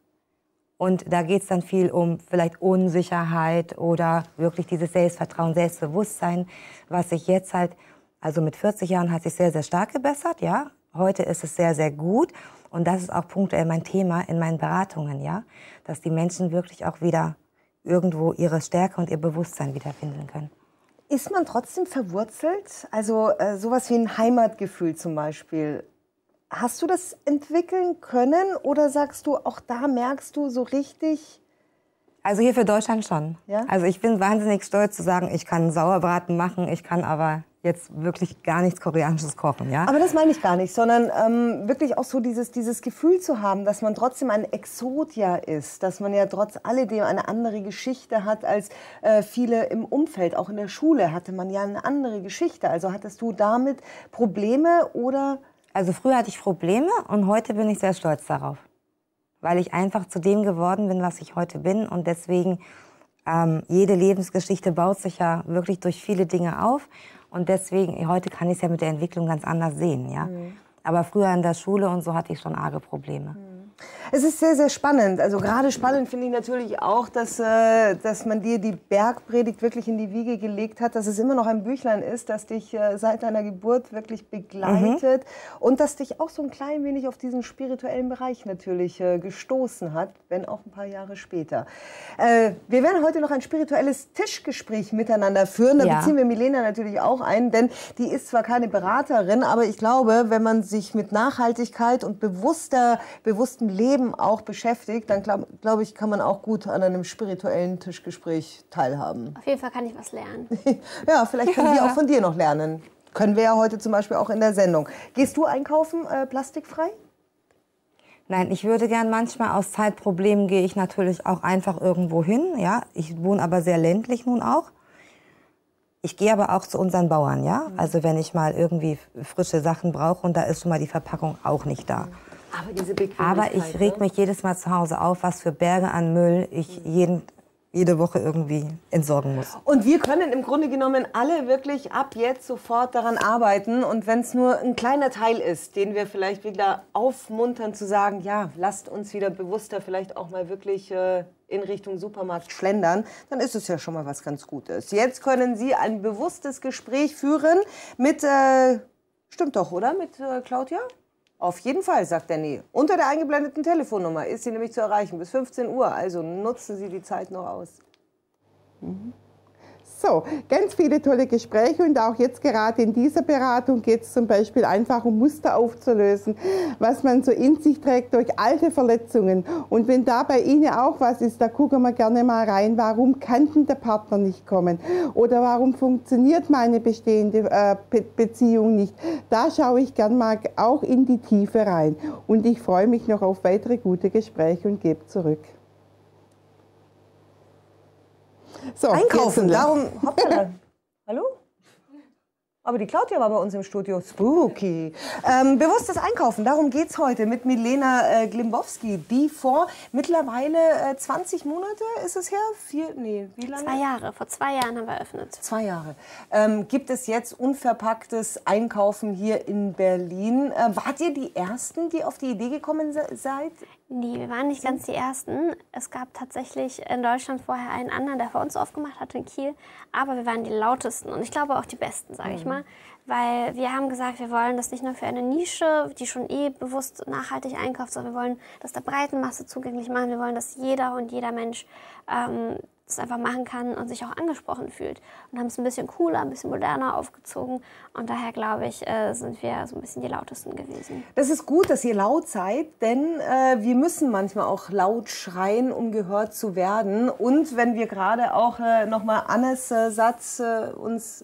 und da geht es dann viel um vielleicht Unsicherheit oder wirklich dieses Selbstvertrauen, Selbstbewusstsein, was sich jetzt halt, also mit vierzig Jahren hat sich sehr, sehr stark gebessert, ja. Heute ist es sehr, sehr gut und das ist auch punktuell mein Thema in meinen Beratungen, ja, dass die Menschen wirklich auch wieder irgendwo ihre Stärke und ihr Bewusstsein wiederfinden können. Ist man trotzdem verwurzelt? Also äh, sowas wie ein Heimatgefühl zum Beispiel. Hast du das entwickeln können oder sagst du, auch da merkst du so richtig? Also hier für Deutschland schon. Ja? Also ich bin wahnsinnig stolz zu sagen, ich kann Sauerbraten machen, ich kann aber jetzt wirklich gar nichts Koreanisches kochen, ja? Aber das meine ich gar nicht, sondern ähm, wirklich auch so dieses, dieses Gefühl zu haben, dass man trotzdem ein Exot ja ist, dass man ja trotz alledem eine andere Geschichte hat als äh, viele im Umfeld. Auch in der Schule hatte man ja eine andere Geschichte. Also hattest du damit Probleme oder? Also früher hatte ich Probleme und heute bin ich sehr stolz darauf, weil ich einfach zu dem geworden bin, was ich heute bin und deswegen ähm, jede Lebensgeschichte baut sich ja wirklich durch viele Dinge auf. Und deswegen, heute kann ich es ja mit der Entwicklung ganz anders sehen, ja. Mhm. Aber früher in der Schule und so hatte ich schon arge Probleme. Mhm. Es ist sehr, sehr spannend. Also gerade spannend finde ich natürlich auch, dass, äh, dass man dir die Bergpredigt wirklich in die Wiege gelegt hat, dass es immer noch ein Büchlein ist, das dich äh, seit deiner Geburt wirklich begleitet mhm. und das dich auch so ein klein wenig auf diesen spirituellen Bereich natürlich äh, gestoßen hat, wenn auch ein paar Jahre später. Äh, wir werden heute noch ein spirituelles Tischgespräch miteinander führen. Da ja. beziehen wir Milena natürlich auch ein, denn die ist zwar keine Beraterin, aber ich glaube, wenn man sich mit Nachhaltigkeit und bewusster, bewusstem Leben auch beschäftigt, dann glaube glaub ich, kann man auch gut an einem spirituellen Tischgespräch teilhaben. Auf jeden Fall kann ich was lernen. Ja, vielleicht können wir auch von dir noch lernen. Können wir ja heute zum Beispiel auch in der Sendung. Gehst du einkaufen äh, plastikfrei? Nein, ich würde gern manchmal aus Zeitproblemen gehe ich natürlich auch einfach irgendwo hin. Ja, ich wohne aber sehr ländlich nun auch. Ich gehe aber auch zu unseren Bauern, ja. Also wenn ich mal irgendwie frische Sachen brauche und da ist schon mal die Verpackung auch nicht da. Aber diese Aber ich reg mich jedes Mal zu Hause auf, was für Berge an Müll ich jeden jede Woche irgendwie entsorgen muss. Und wir können im Grunde genommen alle wirklich ab jetzt sofort daran arbeiten. Und wenn es nur ein kleiner Teil ist, den wir vielleicht wieder aufmuntern zu sagen, ja, lasst uns wieder bewusster vielleicht auch mal wirklich äh, in Richtung Supermarkt schlendern, dann ist es ja schon mal was ganz Gutes. Jetzt können Sie ein bewusstes Gespräch führen mit, äh, stimmt doch, oder? Mit äh, Claudia? Auf jeden Fall, sagt der Nee. Unter der eingeblendeten Telefonnummer ist sie nämlich zu erreichen bis fünfzehn Uhr. Also nutzen Sie die Zeit noch aus. Mhm. So, ganz viele tolle Gespräche und auch jetzt gerade in dieser Beratung geht es zum Beispiel einfach um Muster aufzulösen, was man so in sich trägt durch alte Verletzungen. Und wenn da bei Ihnen auch was ist, da gucken wir gerne mal rein, warum kann denn der Partner nicht kommen oder warum funktioniert meine bestehende äh, Be Beziehung nicht. Da schaue ich gerne mal auch in die Tiefe rein und ich freue mich noch auf weitere gute Gespräche und gebe zurück. So, einkaufen, darum, hoppala. Hallo? Aber die Claudia war bei uns im Studio. Spooky. Ähm, bewusstes Einkaufen, darum geht es heute mit Milena äh, Glimbowski, die vor mittlerweile äh, zwanzig Monate, ist es her? Vier, nee, wie lange? Zwei Jahre. Vor zwei Jahren haben wir eröffnet. Zwei Jahre. Ähm, gibt es jetzt unverpacktes Einkaufen hier in Berlin? Äh, wart ihr die Ersten, die auf die Idee gekommen se seid? Nee, wir waren nicht ganz die Ersten. Es gab tatsächlich in Deutschland vorher einen anderen, der vor uns aufgemacht hat in Kiel. Aber wir waren die lautesten und ich glaube auch die besten, sage ich mal. Weil wir haben gesagt, wir wollen das nicht nur für eine Nische, die schon eh bewusst nachhaltig einkauft, sondern wir wollen das der breiten Masse zugänglich machen. Wir wollen, dass jeder und jeder Mensch ähm, das einfach machen kann und sich auch angesprochen fühlt. Und haben es ein bisschen cooler, ein bisschen moderner aufgezogen. Und daher, glaube ich, äh, sind wir so ein bisschen die lautesten gewesen. Das ist gut, dass ihr laut seid, denn äh, wir müssen manchmal auch laut schreien, um gehört zu werden. Und wenn wir gerade auch äh, nochmal Annes äh, Satz äh, uns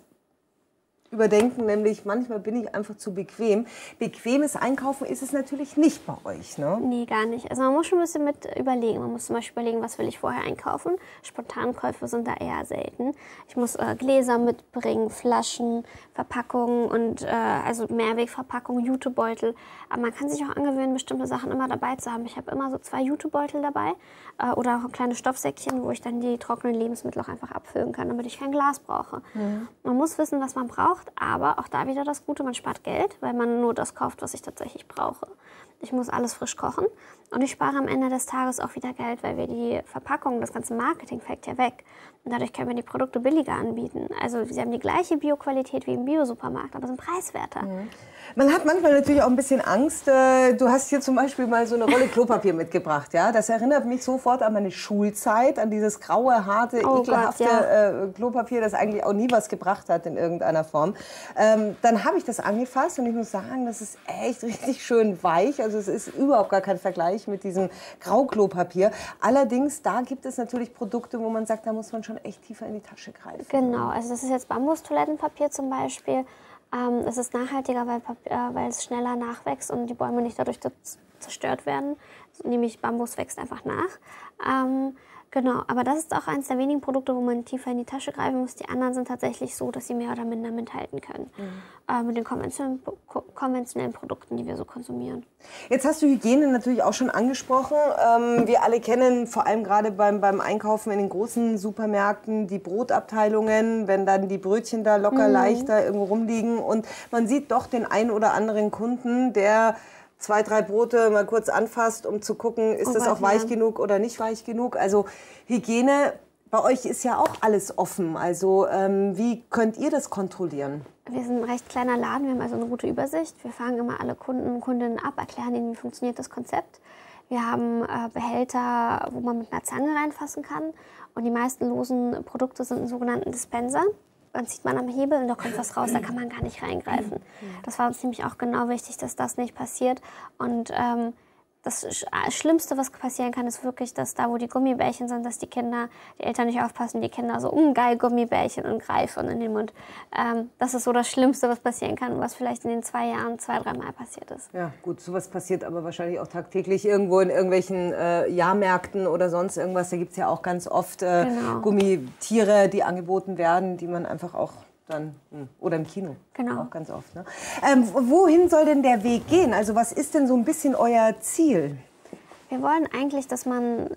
überdenken, nämlich manchmal bin ich einfach zu bequem. Bequemes Einkaufen ist es natürlich nicht bei euch, ne? Nee, gar nicht. Also man muss schon ein bisschen mit überlegen. Man muss zum Beispiel überlegen, was will ich vorher einkaufen. Spontankäufe sind da eher selten. Ich muss äh, Gläser mitbringen, Flaschen, Verpackungen und äh, also Mehrwegverpackungen, Jutebeutel. Aber man kann sich auch angewöhnen, bestimmte Sachen immer dabei zu haben. Ich habe immer so zwei Jutebeutel dabei äh, oder auch kleine Stoffsäckchen, wo ich dann die trockenen Lebensmittel auch einfach abfüllen kann, damit ich kein Glas brauche. Mhm. Man muss wissen, was man braucht. Aber auch da wieder das Gute, man spart Geld, weil man nur das kauft, was ich tatsächlich brauche. Ich muss alles frisch kochen und ich spare am Ende des Tages auch wieder Geld, weil wir die Verpackung, das ganze Marketing fällt ja weg. Und dadurch können wir die Produkte billiger anbieten. Also sie haben die gleiche Bioqualität wie im Biosupermarkt, aber sind preiswerter. Mhm. Man hat manchmal natürlich auch ein bisschen Angst. Du hast hier zum Beispiel mal so eine Rolle Klopapier mitgebracht. Ja? Das erinnert mich sofort an meine Schulzeit, an dieses graue, harte, oh ekelhafte Gott, ja. äh, Klopapier, das eigentlich auch nie was gebracht hat in irgendeiner Form. Ähm, dann habe ich das angefasst und ich muss sagen, das ist echt richtig schön weich. Also es ist überhaupt gar kein Vergleich mit diesem Grauklopapier. Allerdings, da gibt es natürlich Produkte, wo man sagt, da muss man schon echt tiefer in die Tasche greifen. Genau, also das ist jetzt Bambus-Toilettenpapier zum Beispiel. Ähm, es ist nachhaltiger, weil, äh, weil es schneller nachwächst und die Bäume nicht dadurch zerstört werden. Also, nämlich Bambus wächst einfach nach. Ähm, genau, aber das ist auch eines der wenigen Produkte, wo man tiefer in die Tasche greifen muss. Die anderen sind tatsächlich so, dass sie mehr oder minder mithalten können. Mhm. Äh, mit den konventionellen, konventionellen Produkten, die wir so konsumieren. Jetzt hast du Hygiene natürlich auch schon angesprochen. Ähm, wir alle kennen vor allem gerade beim, beim Einkaufen in den großen Supermärkten die Brotabteilungen, wenn dann die Brötchen da locker mhm. leichter irgendwo rumliegen. Und man sieht doch den einen oder anderen Kunden, der zwei, drei Brote mal kurz anfasst, um zu gucken, ist oh das Gott, auch weich ja. genug oder nicht weich genug. Also Hygiene, bei euch ist ja auch alles offen. Also ähm, wie könnt ihr das kontrollieren? Wir sind ein recht kleiner Laden, wir haben also eine gute Übersicht. Wir fragen immer alle Kunden und Kundinnen ab, erklären ihnen, wie funktioniert das Konzept. Wir haben äh, Behälter, wo man mit einer Zange reinfassen kann. Und die meisten losen Produkte sind in sogenannten Dispenser. Dann zieht man am Hebel und da kommt was raus, da kann man gar nicht reingreifen. Das war uns nämlich auch genau wichtig, dass das nicht passiert. Und ähm, das Schlimmste, was passieren kann, ist wirklich, dass da, wo die Gummibärchen sind, dass die Kinder, die Eltern nicht aufpassen, die Kinder so, um geil, Gummibärchen und greifen in den Mund. Ähm, das ist so das Schlimmste, was passieren kann, was vielleicht in den zwei Jahren zwei, dreimal passiert ist. Ja, gut, sowas passiert aber wahrscheinlich auch tagtäglich irgendwo in irgendwelchen äh, Jahrmärkten oder sonst irgendwas. Da gibt es ja auch ganz oft äh, genau. Gummitiere, die angeboten werden, die man einfach auch dann, oder im Kino, genau. auch ganz oft. Ne? Ähm, wohin soll denn der Weg gehen? Also was ist denn so ein bisschen euer Ziel? Wir wollen eigentlich, dass man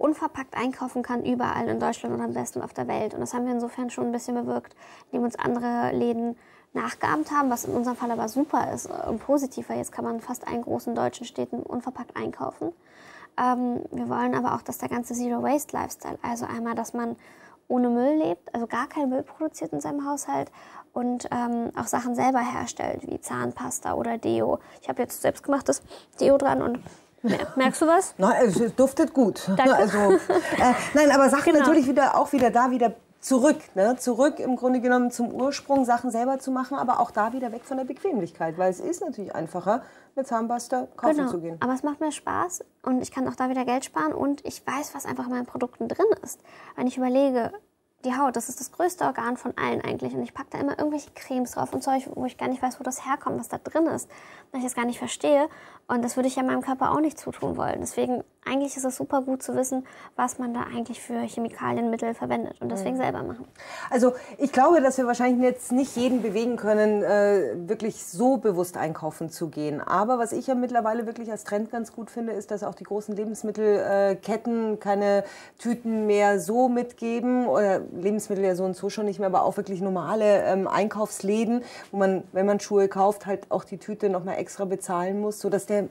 unverpackt einkaufen kann, überall in Deutschland und am besten auf der Welt. Und das haben wir insofern schon ein bisschen bewirkt, indem uns andere Läden nachgeahmt haben, was in unserem Fall aber super ist und positiver. Jetzt kann man in fast allen großen deutschen Städten unverpackt einkaufen. Ähm, wir wollen aber auch, dass der ganze Zero-Waste-Lifestyle, also einmal, dass man ohne Müll lebt, also gar kein Müll produziert in seinem Haushalt und ähm, auch Sachen selber herstellt, wie Zahnpasta oder Deo. Ich habe jetzt selbstgemachtes Deo dran und merkst du was? Nein, es duftet gut. Danke. Also, äh, nein, aber Sachen Genau. natürlich wieder, auch wieder da, wieder zurück. Ne? Zurück im Grunde genommen zum Ursprung, Sachen selber zu machen, aber auch da wieder weg von der Bequemlichkeit. Weil es ist natürlich einfacher, mit Zahnpasta kaufen Genau. zu gehen. Aber es macht mir Spaß und ich kann auch da wieder Geld sparen und ich weiß, was einfach in meinen Produkten drin ist. Wenn ich überlege, die Haut, das ist das größte Organ von allen eigentlich. Und ich packe da immer irgendwelche Cremes drauf und Zeug, wo ich gar nicht weiß, wo das herkommt, was da drin ist. Weil ich das gar nicht verstehe. Und das würde ich ja meinem Körper auch nicht zutun wollen. Deswegen, eigentlich ist es super gut zu wissen, was man da eigentlich für Chemikalienmittel verwendet. Und deswegen mhm. selber machen. Also ich glaube, dass wir wahrscheinlich jetzt nicht jeden bewegen können, äh, wirklich so bewusst einkaufen zu gehen. Aber was ich ja mittlerweile wirklich als Trend ganz gut finde, ist, dass auch die großen Lebensmittelketten äh, keine Tüten mehr so mitgeben. Oder Lebensmittel ja so und so schon nicht mehr, aber auch wirklich normale ähm, Einkaufsläden, wo man, wenn man Schuhe kauft, halt auch die Tüte noch mal extra bezahlen muss, sodass der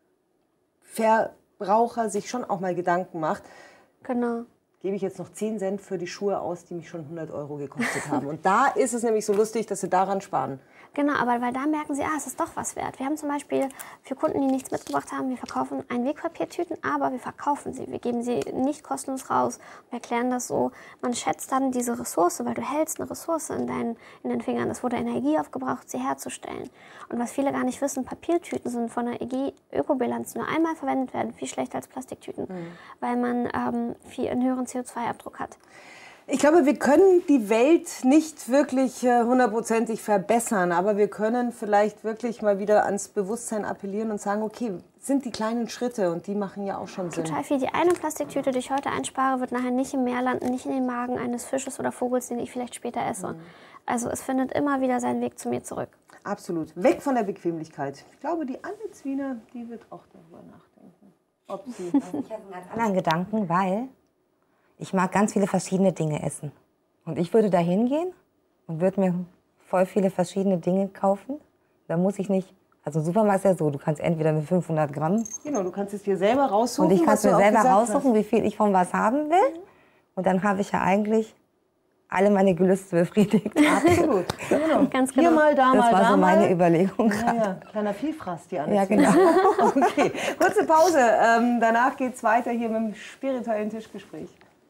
Verbraucher sich schon auch mal Gedanken macht. Genau. Gebe ich jetzt noch zehn Cent für die Schuhe aus, die mich schon hundert Euro gekostet haben. Und da ist es nämlich so lustig, dass sie daran sparen. Genau, aber weil da merken sie, ah, es ist doch was wert. Wir haben zum Beispiel für Kunden, die nichts mitgebracht haben, wir verkaufen Einwegpapiertüten, aber wir verkaufen sie. Wir geben sie nicht kostenlos raus. Wir erklären das so. Man schätzt dann diese Ressource, weil du hältst eine Ressource in deinen, in den Fingern. Es wurde Energie aufgebraucht, sie herzustellen. Und was viele gar nicht wissen, Papiertüten sind von der Ökobilanz nur einmal verwendet werden, viel schlechter als Plastiktüten, mhm. weil man ähm, viel, einen höheren C O zwei Abdruck hat. Ich glaube, wir können die Welt nicht wirklich hundertprozentig verbessern, aber wir können vielleicht wirklich mal wieder ans Bewusstsein appellieren und sagen, okay, sind die kleinen Schritte und die machen ja auch schon Sinn. Total viel. Die eine Plastiktüte, die ich heute einspare, wird nachher nicht im Meer landen, nicht in den Magen eines Fisches oder Vogels, den ich vielleicht später esse. Mhm. Also es findet immer wieder seinen Weg zu mir zurück. Absolut. Weg von der Bequemlichkeit. Ich glaube, die Anne Zwiener, die wird auch darüber nachdenken. Ob sie ich habe einen ganz anderen Gedanken, weil ich mag ganz viele verschiedene Dinge essen. Und ich würde da hingehen und würde mir voll viele verschiedene Dinge kaufen. Da muss ich nicht, also im Supermarkt ist ja so, du kannst entweder mit fünfhundert Gramm. Genau, du kannst es dir selber raussuchen. Und ich kann es mir selber raussuchen, hast. wie viel ich von was haben will. Und dann habe ich ja eigentlich alle meine Gelüste befriedigt. Absolut. Genau. Ganz genau. Hier mal, da mal, das war da so meine mal. Überlegung. Ja, ja. Kleiner Vielfraß, die Anne. Ja, genau. Okay, kurze Pause. Ähm, danach geht es weiter hier mit dem spirituellen Tischgespräch.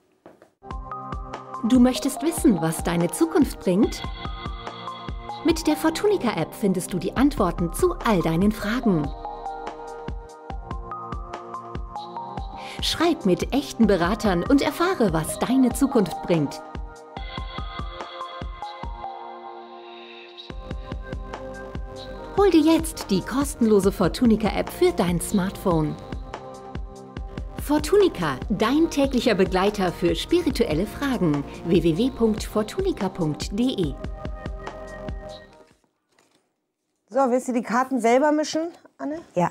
Du möchtest wissen, was deine Zukunft bringt? Mit der Fortunica-App findest du die Antworten zu all deinen Fragen. Schreib mit echten Beratern und erfahre, was deine Zukunft bringt. Hol dir jetzt die kostenlose Fortunica-App für dein Smartphone. Fortunica, dein täglicher Begleiter für spirituelle Fragen. w w w punkt fortunica punkt d e. So, willst du die Karten selber mischen, Anne? Ja.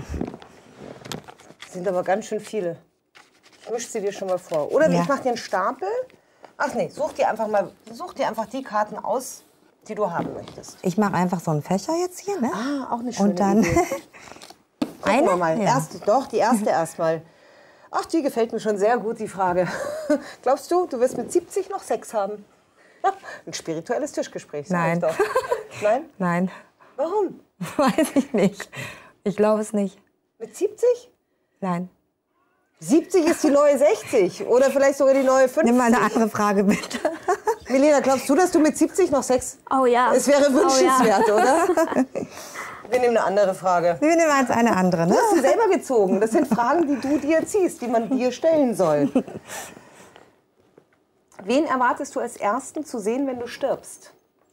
Das sind aber ganz schön viele. Ich mische sie dir schon mal vor. Oder Ja. ich mache dir einen Stapel. Ach nee, such dir einfach mal, such dir einfach die Karten aus, die du haben möchtest. Ich mache einfach so einen Fächer jetzt hier, ne? Ah, auch eine schöne Und dann Idee. Gucken eine? wir mal. Ja. Erste, doch, die erste erstmal. Ach, die gefällt mir schon sehr gut, die Frage. Glaubst du, du wirst mit siebzig noch Sex haben? Ein spirituelles Tischgespräch. sag Nein. ich doch. Nein? Nein, Warum? weiß ich nicht. Ich glaube es nicht. Mit siebzig? Nein. siebzig ist die neue sechzig oder vielleicht sogar die neue fünfzig. Nimm mal eine andere Frage, bitte. Milena, glaubst du, dass du mit siebzig noch Sex? Oh ja. Es wäre wünschenswert, Oh, ja. oder? Wir nehmen eine andere Frage. Wir nehmen jetzt eine andere, ne? Du hast sie selber gezogen. Das sind Fragen, die du dir ziehst, die man dir stellen soll. Wen erwartest du als Ersten zu sehen, wenn du stirbst?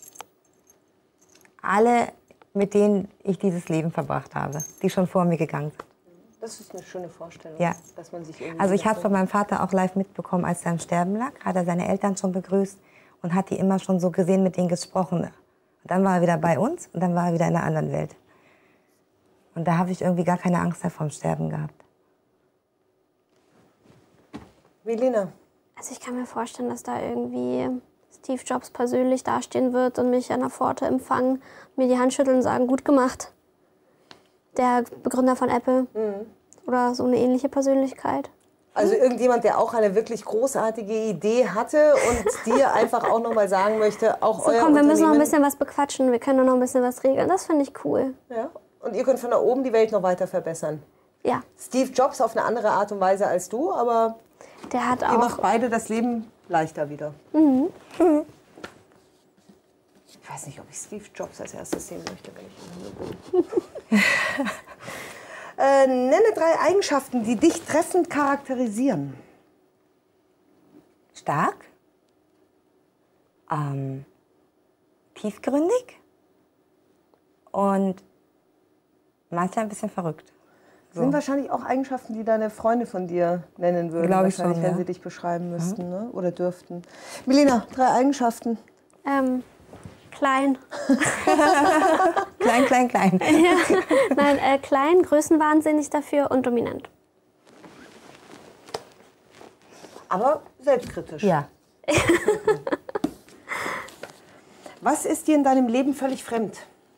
Alle, mit denen ich dieses Leben verbracht habe, die schon vor mir gegangen sind. Das ist eine schöne Vorstellung, Ja. dass man sich irgendwie... Also ich habe von meinem Vater auch live mitbekommen, als er am Sterben lag, hat er seine Eltern schon begrüßt und hat die immer schon so gesehen, mit denen gesprochen. Und dann war er wieder bei uns und dann war er wieder in einer anderen Welt. Und da habe ich irgendwie gar keine Angst mehr vorm Sterben gehabt. Milena? Also ich kann mir vorstellen, dass da irgendwie Steve Jobs persönlich dastehen wird und mich an der Pforte empfangen, mir die Hand schütteln und sagen, gut gemacht. Der Begründer von Apple. Mhm. Oder so eine ähnliche Persönlichkeit. Also irgendjemand, der auch eine wirklich großartige Idee hatte und dir einfach auch noch mal sagen möchte, auch so, euer komm, wir Unternehmen... müssen noch ein bisschen was bequatschen, wir können noch ein bisschen was regeln. Das finde ich cool. Ja. Und ihr könnt von da oben die Welt noch weiter verbessern. Ja. Steve Jobs auf eine andere Art und Weise als du, aber der hat auch... ihr macht beide das Leben leichter wieder. Mhm. Mhm. Ich weiß nicht, ob ich Steve Jobs als erstes sehen möchte, wenn ich in bin. Äh, nenne drei Eigenschaften, die dich treffend charakterisieren. Stark, ähm, tiefgründig und manchmal ein bisschen verrückt. So. Sind wahrscheinlich auch Eigenschaften, die deine Freunde von dir nennen würden, glaube ich wahrscheinlich, schon, wenn ja. sie dich beschreiben müssten, mhm. ne? Oder dürften. Milena, drei Eigenschaften. Ähm, klein. Klein, klein, klein. Ja. Nein, äh, klein, größenwahnsinnig dafür und dominant. Aber selbstkritisch. Ja. Was ist dir in deinem Leben völlig fremd?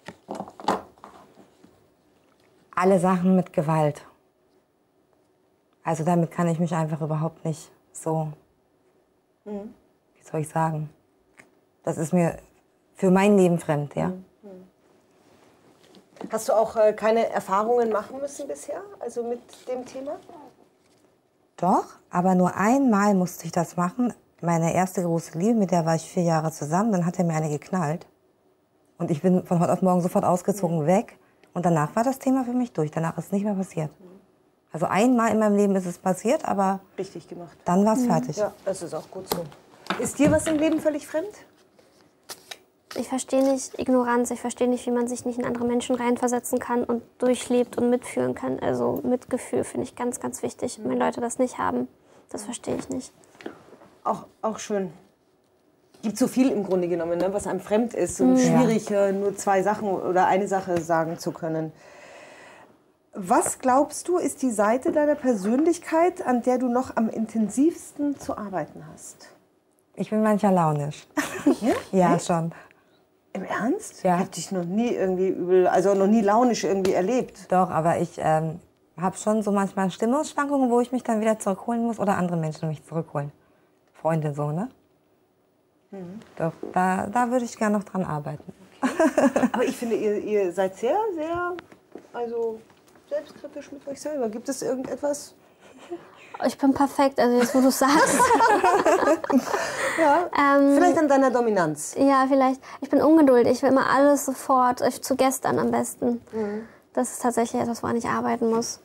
Alle Sachen mit Gewalt. Also damit kann ich mich einfach überhaupt nicht so, mhm. wie soll ich sagen, das ist mir für mein Leben fremd, ja. Mhm. Hast du auch äh, keine Erfahrungen machen müssen bisher, also mit dem Thema? Doch, aber nur einmal musste ich das machen. Meine erste große Liebe, mit der war ich vier Jahre zusammen, dann hat er mir eine geknallt. Und ich bin von heute auf morgen sofort ausgezogen, mhm. weg. Und danach war das Thema für mich durch, danach ist es nicht mehr passiert. Also einmal in meinem Leben ist es passiert, aber richtig gemacht. Dann war es mhm. fertig. Ja, das ist auch gut so. Ist dir was im Leben völlig fremd? Ich verstehe nicht Ignoranz, ich verstehe nicht, wie man sich nicht in andere Menschen reinversetzen kann und durchlebt und mitfühlen kann. Also Mitgefühl finde ich ganz, ganz wichtig. Wenn Leute das nicht haben, das verstehe ich nicht. Auch, auch schön. Gibt so viel im Grunde genommen, ne, was einem fremd ist und ja. schwierig, nur zwei Sachen oder eine Sache sagen zu können. Was glaubst du, ist die Seite deiner Persönlichkeit, an der du noch am intensivsten zu arbeiten hast? Ich bin manchmal launisch. Ja, ja hey? schon. Im Ernst? Ja. Ich habe dich noch nie irgendwie übel, also noch nie launisch irgendwie erlebt. Doch, aber ich ähm, habe schon so manchmal Stimmungsschwankungen, wo ich mich dann wieder zurückholen muss oder andere Menschen mich zurückholen. Freunde so, ne? Mhm. Doch, da, da würde ich gerne noch dran arbeiten. Okay. Aber ich finde, ihr, ihr seid sehr, sehr, also selbstkritisch mit euch selber. Gibt es irgendetwas? Ich bin perfekt, also jetzt, wo du es sagst. ja, ähm, vielleicht an deiner Dominanz. Ja, vielleicht. Ich bin ungeduldig, ich will immer alles sofort, ich, zu gestern am besten. Mhm. Das ist tatsächlich etwas, woran ich arbeiten muss.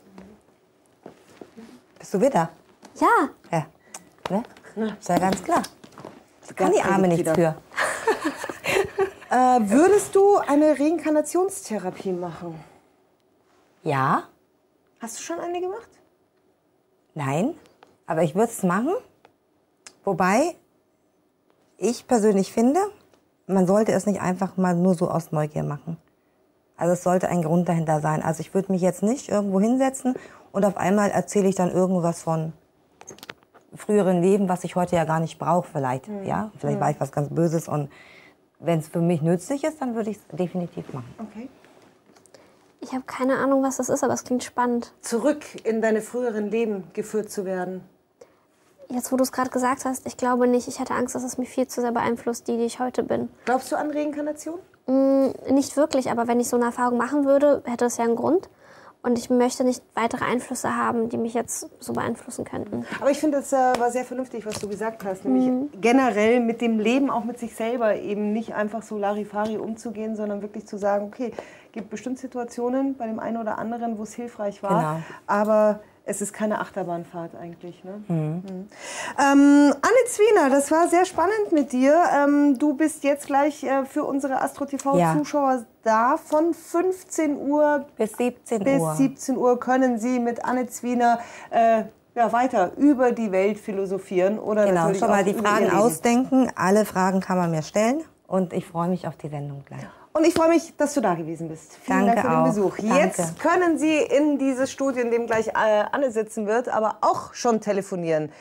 Bist du wieder? Ja. Ja, ne? Ja. Ist ja ganz klar. Ich kann die Arme nicht für. äh, würdest du eine Reinkarnationstherapie machen? Ja. Hast du schon eine gemacht? Nein, aber ich würde es machen. Wobei ich persönlich finde, man sollte es nicht einfach mal nur so aus Neugier machen. Also es sollte ein Grund dahinter sein. Also ich würde mich jetzt nicht irgendwo hinsetzen und auf einmal erzähle ich dann irgendwas von früheren Leben, was ich heute ja gar nicht brauche vielleicht. Mhm. Ja? Vielleicht mhm. war ich was ganz Böses und wenn es für mich nützlich ist, dann würde ich es definitiv machen. Okay. Ich habe keine Ahnung, was das ist, aber es klingt spannend. Zurück in deine früheren Leben geführt zu werden. Jetzt, wo du es gerade gesagt hast, ich glaube nicht. Ich hatte Angst, dass es mich viel zu sehr beeinflusst, die, die ich heute bin. Glaubst du an Reinkarnation? Mm, nicht wirklich, aber wenn ich so eine Erfahrung machen würde, hätte das ja einen Grund. Und ich möchte nicht weitere Einflüsse haben, die mich jetzt so beeinflussen könnten. Aber ich finde, es äh, war sehr vernünftig, was du gesagt hast. Nämlich mhm. generell mit dem Leben, auch mit sich selber, eben nicht einfach so Larifari umzugehen, sondern wirklich zu sagen, okay, es gibt bestimmt Situationen bei dem einen oder anderen, wo es hilfreich war. Genau. Aber es ist keine Achterbahnfahrt eigentlich. Ne? Mhm. Mhm. Ähm, Anne Zwiener, das war sehr spannend mit dir. Ähm, du bist jetzt gleich äh, für unsere Astro-T V-Zuschauer ja. da. Von fünfzehn Uhr bis siebzehn bis Uhr. siebzehn Uhr können Sie mit Anne Zwiener äh, ja, weiter über die Welt philosophieren. Oder genau, natürlich schon mal die über Fragen ausdenken. Alle Fragen kann man mir stellen. Und ich freue mich auf die Sendung gleich. Und ich freue mich, dass du da gewesen bist. Vielen Danke Dank für den auch. Besuch. Danke. Jetzt können Sie in dieses Studio, in dem gleich Anne sitzen wird, aber auch schon telefonieren.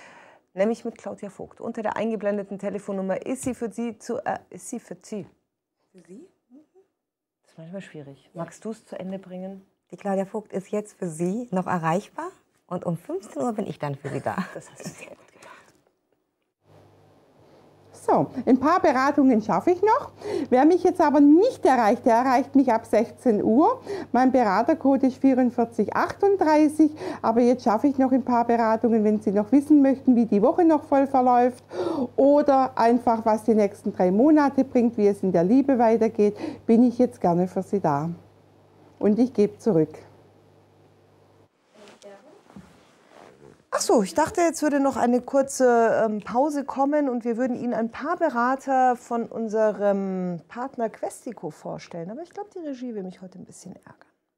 nämlich mit Claudia Vogt. Unter der eingeblendeten Telefonnummer ist sie für Sie zu... Äh, ist sie für Sie? Für Sie? Das ist manchmal schwierig. Magst du es zu Ende bringen? Die Claudia Vogt ist jetzt für Sie noch erreichbar und um fünfzehn Uhr bin ich dann für Sie da. Das hast du sehr gut gemacht. So, ein paar Beratungen schaffe ich noch. Wer mich jetzt aber nicht erreicht, der erreicht mich ab sechzehn Uhr. Mein Beratercode ist vierundvierzig achtunddreißig, aber jetzt schaffe ich noch ein paar Beratungen, wenn Sie noch wissen möchten, wie die Woche noch voll verläuft oder einfach, was die nächsten drei Monate bringt, wie es in der Liebe weitergeht, bin ich jetzt gerne für Sie da. Und ich gebe zurück. Ach so, ich dachte, jetzt würde noch eine kurze ähm, Pause kommen und wir würden Ihnen ein paar Berater von unserem Partner Questico vorstellen. Aber ich glaube, die Regie will mich heute ein bisschen ärgern.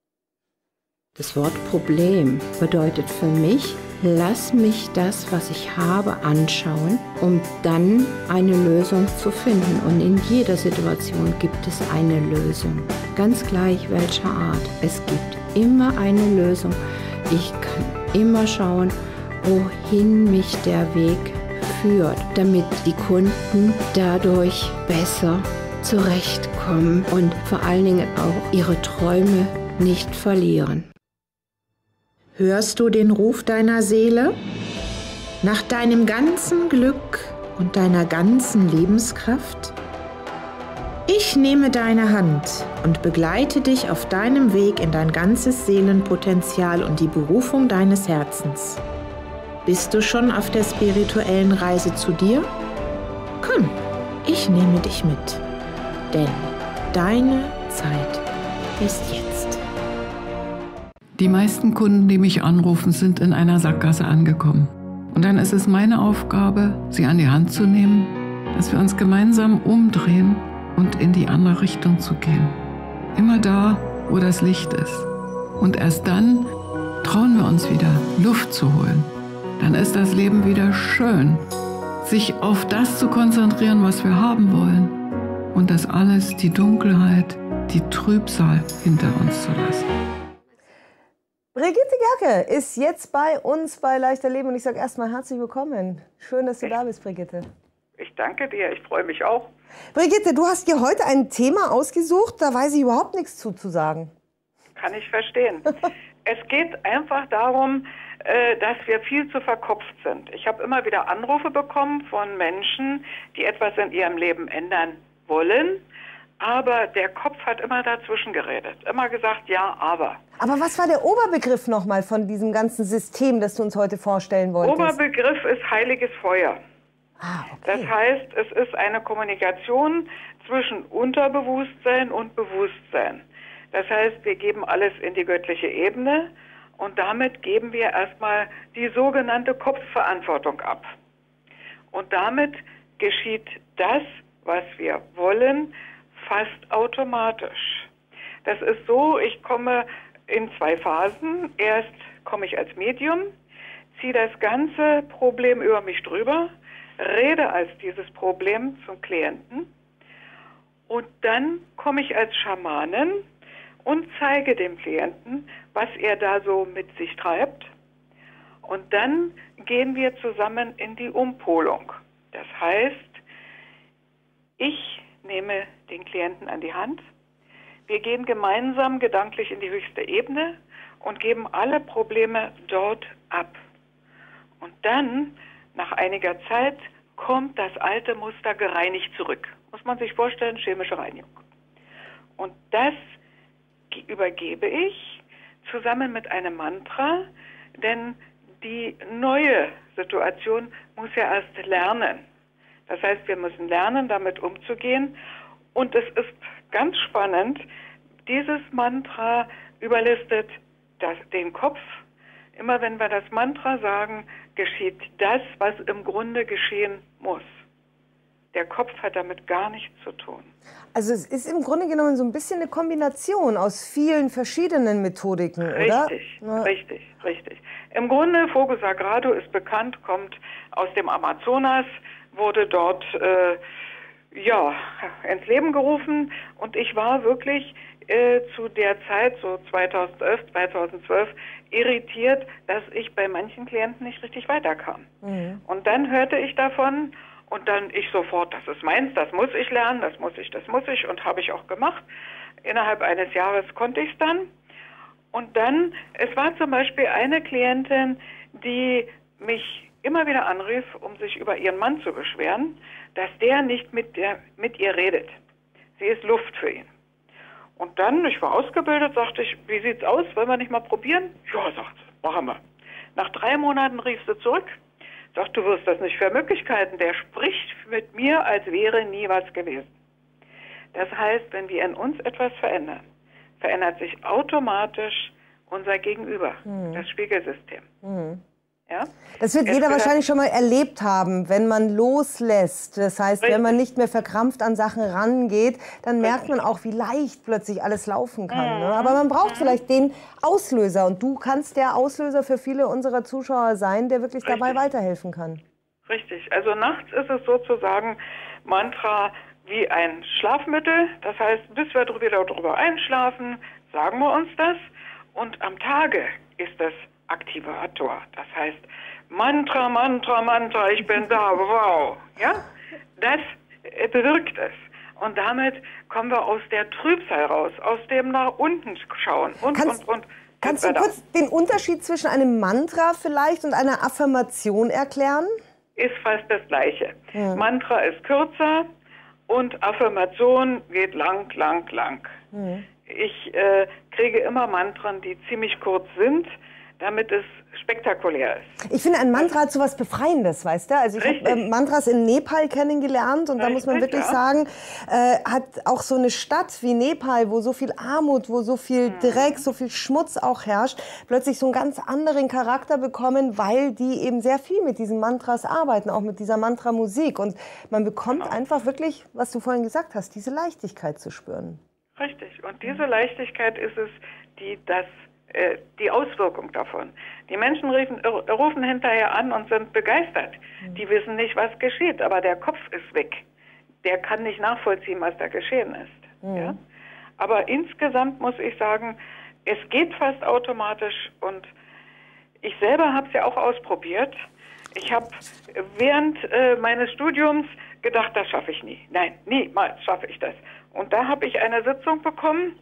Das Wort Problem bedeutet für mich, lass mich das, was ich habe, anschauen, um dann eine Lösung zu finden. Und in jeder Situation gibt es eine Lösung. Ganz gleich welcher Art. Es gibt immer eine Lösung. Ich kann immer schauen, wohin mich der Weg führt, damit die Kunden dadurch besser zurechtkommen und vor allen Dingen auch ihre Träume nicht verlieren. Hörst du den Ruf deiner Seele? Nach deinem ganzen Glück und deiner ganzen Lebenskraft? Ich nehme deine Hand und begleite dich auf deinem Weg in dein ganzes Seelenpotenzial und die Berufung deines Herzens. Bist du schon auf der spirituellen Reise zu dir? Komm, ich nehme dich mit, denn deine Zeit ist jetzt. Die meisten Kunden, die mich anrufen, sind in einer Sackgasse angekommen. Und dann ist es meine Aufgabe, sie an die Hand zu nehmen, dass wir uns gemeinsam umdrehen und in die andere Richtung zu gehen. Immer da, wo das Licht ist. Und erst dann trauen wir uns wieder, Luft zu holen. Dann ist das Leben wieder schön, sich auf das zu konzentrieren, was wir haben wollen. Und das alles, die Dunkelheit, die Trübsal hinter uns zu lassen. Brigitte Gerke ist jetzt bei uns bei Leichter Leben und ich sage erstmal herzlich willkommen. Schön, dass du da bist, Brigitte. Ich danke dir, ich freue mich auch. Brigitte, du hast dir heute ein Thema ausgesucht, da weiß ich überhaupt nichts zu, zu sagen. Kann ich verstehen. Es geht einfach darum, dass wir viel zu verkopft sind. Ich habe immer wieder Anrufe bekommen von Menschen, die etwas in ihrem Leben ändern wollen, aber der Kopf hat immer dazwischen geredet. Immer gesagt, ja, aber. Aber was war der Oberbegriff nochmal von diesem ganzen System, das du uns heute vorstellen wolltest? Oberbegriff ist heiliges Feuer. Ah, okay. Das heißt, es ist eine Kommunikation zwischen Unterbewusstsein und Bewusstsein. Das heißt, wir geben alles in die göttliche Ebene und damit geben wir erstmal die sogenannte Kopfverantwortung ab. Und damit geschieht das, was wir wollen, fast automatisch. Das ist so, ich komme in zwei Phasen. Erst komme ich als Medium, ziehe das ganze Problem über mich drüber, rede als dieses Problem zum Klienten und dann komme ich als Schamanin und zeige dem Klienten, was er da so mit sich treibt. Und dann gehen wir zusammen in die Umpolung. Das heißt, ich nehme den Klienten an die Hand. Wir gehen gemeinsam gedanklich in die höchste Ebene und geben alle Probleme dort ab. Und dann, nach einiger Zeit, kommt das alte Muster gereinigt zurück. Muss man sich vorstellen, chemische Reinigung. Und das übergebe ich zusammen mit einem Mantra, denn die neue Situation muss ja erst lernen. Das heißt, wir müssen lernen, damit umzugehen. Und es ist ganz spannend, dieses Mantra überlistet das, den Kopf. Immer wenn wir das Mantra sagen, geschieht das, was im Grunde geschehen muss. Der Kopf hat damit gar nichts zu tun. Also es ist im Grunde genommen so ein bisschen eine Kombination aus vielen verschiedenen Methodiken, oder? Richtig, richtig, richtig. Im Grunde, Fogo Sagrado ist bekannt, kommt aus dem Amazonas, wurde dort äh, ja, ins Leben gerufen und ich war wirklich äh, zu der Zeit, so zweitausendelf, zweitausendzwölf, irritiert, dass ich bei manchen Klienten nicht richtig weiterkam. Mhm. Und dann hörte ich davon und dann ich sofort, das ist meins, das muss ich lernen, das muss ich, das muss ich und habe ich auch gemacht. Innerhalb eines Jahres konnte ich es dann. Und dann, es war zum Beispiel eine Klientin, die mich immer wieder anrief, um sich über ihren Mann zu beschweren, dass der nicht mit, der, mit ihr redet. Sie ist Luft für ihn. Und dann, ich war ausgebildet, sagte ich, wie sieht's aus, wollen wir nicht mal probieren? Ja, sagt sie, machen wir. Nach drei Monaten rief sie zurück, sagt, du wirst das nicht für Möglichkeiten, der spricht mit mir, als wäre nie was gewesen. Das heißt, wenn wir in uns etwas verändern, verändert sich automatisch unser Gegenüber, mhm. das Spiegelsystem. Mhm. Ja? Das wird es jeder gehört, wahrscheinlich schon mal erlebt haben, wenn man loslässt. Das heißt, richtig. Wenn man nicht mehr verkrampft an Sachen rangeht, dann richtig. merkt man auch, wie leicht plötzlich alles laufen kann. Mhm. Ne? Aber man braucht mhm. vielleicht den Auslöser. Und du kannst der Auslöser für viele unserer Zuschauer sein, der wirklich richtig. dabei weiterhelfen kann. Richtig. Also nachts ist es sozusagen Mantra wie ein Schlafmittel. Das heißt, bis wir wieder darüber einschlafen, sagen wir uns das. Und am Tage ist das Aktivator. Das heißt, Mantra, Mantra, Mantra, ich bin da, wow. Ja? Das bewirkt es. Und damit kommen wir aus der Trübsal raus, aus dem nach unten schauen und, kannst, und, und. Kannst du kurz den Unterschied zwischen einem Mantra vielleicht und einer Affirmation erklären? Ist fast das Gleiche. Ja. Mantra ist kürzer und Affirmation geht lang, lang, lang. Ja. Ich äh, kriege immer Mantren, die ziemlich kurz sind, damit es spektakulär ist. Ich finde, ein Mantra hat so was Befreiendes, weißt du? Also ich habe äh, Mantras in Nepal kennengelernt und Richtig, da muss man wirklich ja. sagen, äh, hat auch so eine Stadt wie Nepal, wo so viel Armut, wo so viel mhm. Dreck, so viel Schmutz auch herrscht, plötzlich so einen ganz anderen Charakter bekommen, weil die eben sehr viel mit diesen Mantras arbeiten, auch mit dieser Mantramusik. Und man bekommt genau. einfach wirklich, was du vorhin gesagt hast, diese Leichtigkeit zu spüren. Richtig. Und diese Leichtigkeit ist es, die das die Auswirkung davon. Die Menschen rufen, rufen hinterher an und sind begeistert. Die wissen nicht, was geschieht, aber der Kopf ist weg. Der kann nicht nachvollziehen, was da geschehen ist. Mhm. Ja? Aber insgesamt muss ich sagen, es geht fast automatisch und ich selber habe es ja auch ausprobiert. Ich habe während äh, meines Studiums gedacht, das schaffe ich nie. Nein, niemals schaffe ich das. Und da habe ich eine Sitzung bekommen,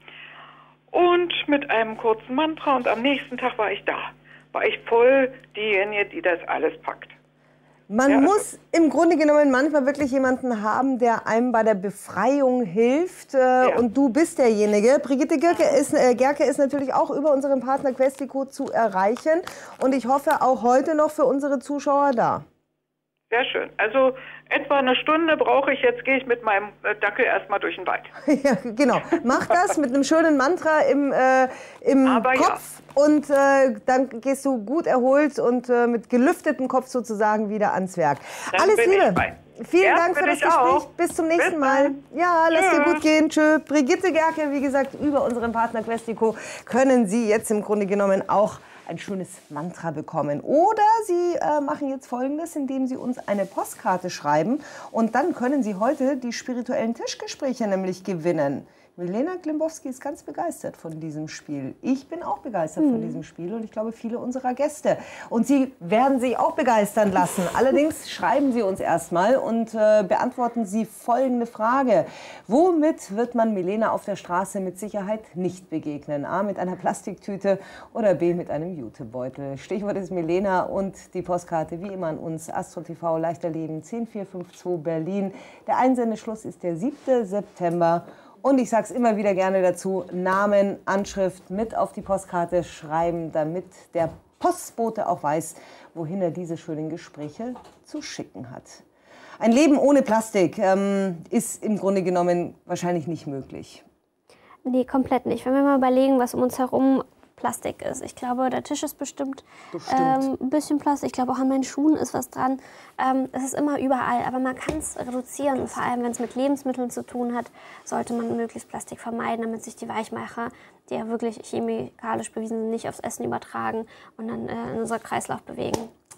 und mit einem kurzen Mantra und am nächsten Tag war ich da. War ich voll diejenige, die das alles packt. Man ja, muss also, im Grunde genommen manchmal wirklich jemanden haben, der einem bei der Befreiung hilft. Äh, ja. Und du bist derjenige. Brigitte Gerke ist, äh, Gerke ist natürlich auch über unseren Partner Questico zu erreichen. Und ich hoffe auch heute noch für unsere Zuschauer da. Sehr schön. Also etwa eine Stunde brauche ich, jetzt gehe ich mit meinem Dackel erstmal durch den Wald. Ja, genau. Mach das mit einem schönen Mantra im, äh, im Aber Kopf ja. und äh, dann gehst du gut erholt und äh, mit gelüftetem Kopf sozusagen wieder ans Werk. Dann Alles bin Liebe. Ich bei. Vielen ja, Dank für das Gespräch. Auch. Bis zum nächsten Bis Mal. Ja, lass dir gut gehen. Tschö. Brigitte Gerke, wie gesagt, über unseren Partner Questico können Sie jetzt im Grunde genommen auch ein schönes Mantra bekommen. Oder Sie äh, machen jetzt Folgendes, indem Sie uns eine Postkarte schreiben und dann können Sie heute die spirituellen Tischgespräche nämlich gewinnen. Milena Glimbowski ist ganz begeistert von diesem Spiel. Ich bin auch begeistert mhm. von diesem Spiel und ich glaube viele unserer Gäste. Und Sie werden sich auch begeistern lassen. Allerdings schreiben Sie uns erstmal und äh, beantworten Sie folgende Frage. Womit wird man Milena auf der Straße mit Sicherheit nicht begegnen? A, mit einer Plastiktüte oder B, mit einem Jutebeutel? Stichwort ist Milena und die Postkarte wie immer an uns. Astro T V, Leichter Leben, zehn vier fünf zwei Berlin. Der Einsendeschluss ist der siebte September. Und ich sage es immer wieder gerne dazu, Namen, Anschrift mit auf die Postkarte schreiben, damit der Postbote auch weiß, wohin er diese schönen Gespräche zu schicken hat. Ein Leben ohne Plastik ähm, ist im Grunde genommen wahrscheinlich nicht möglich. Nee, komplett nicht. Wenn wir mal überlegen, was um uns herum Plastik ist. Ich glaube, der Tisch ist bestimmt, ähm, ein bisschen Plastik. Ich glaube, auch an meinen Schuhen ist was dran. Ähm, es ist immer überall, aber man kann es reduzieren. Vor allem, wenn es mit Lebensmitteln zu tun hat, sollte man möglichst Plastik vermeiden, damit sich die Weichmacher, die ja wirklich chemikalisch bewiesen sind, nicht aufs Essen übertragen und dann äh, in unser Kreislauf bewegen.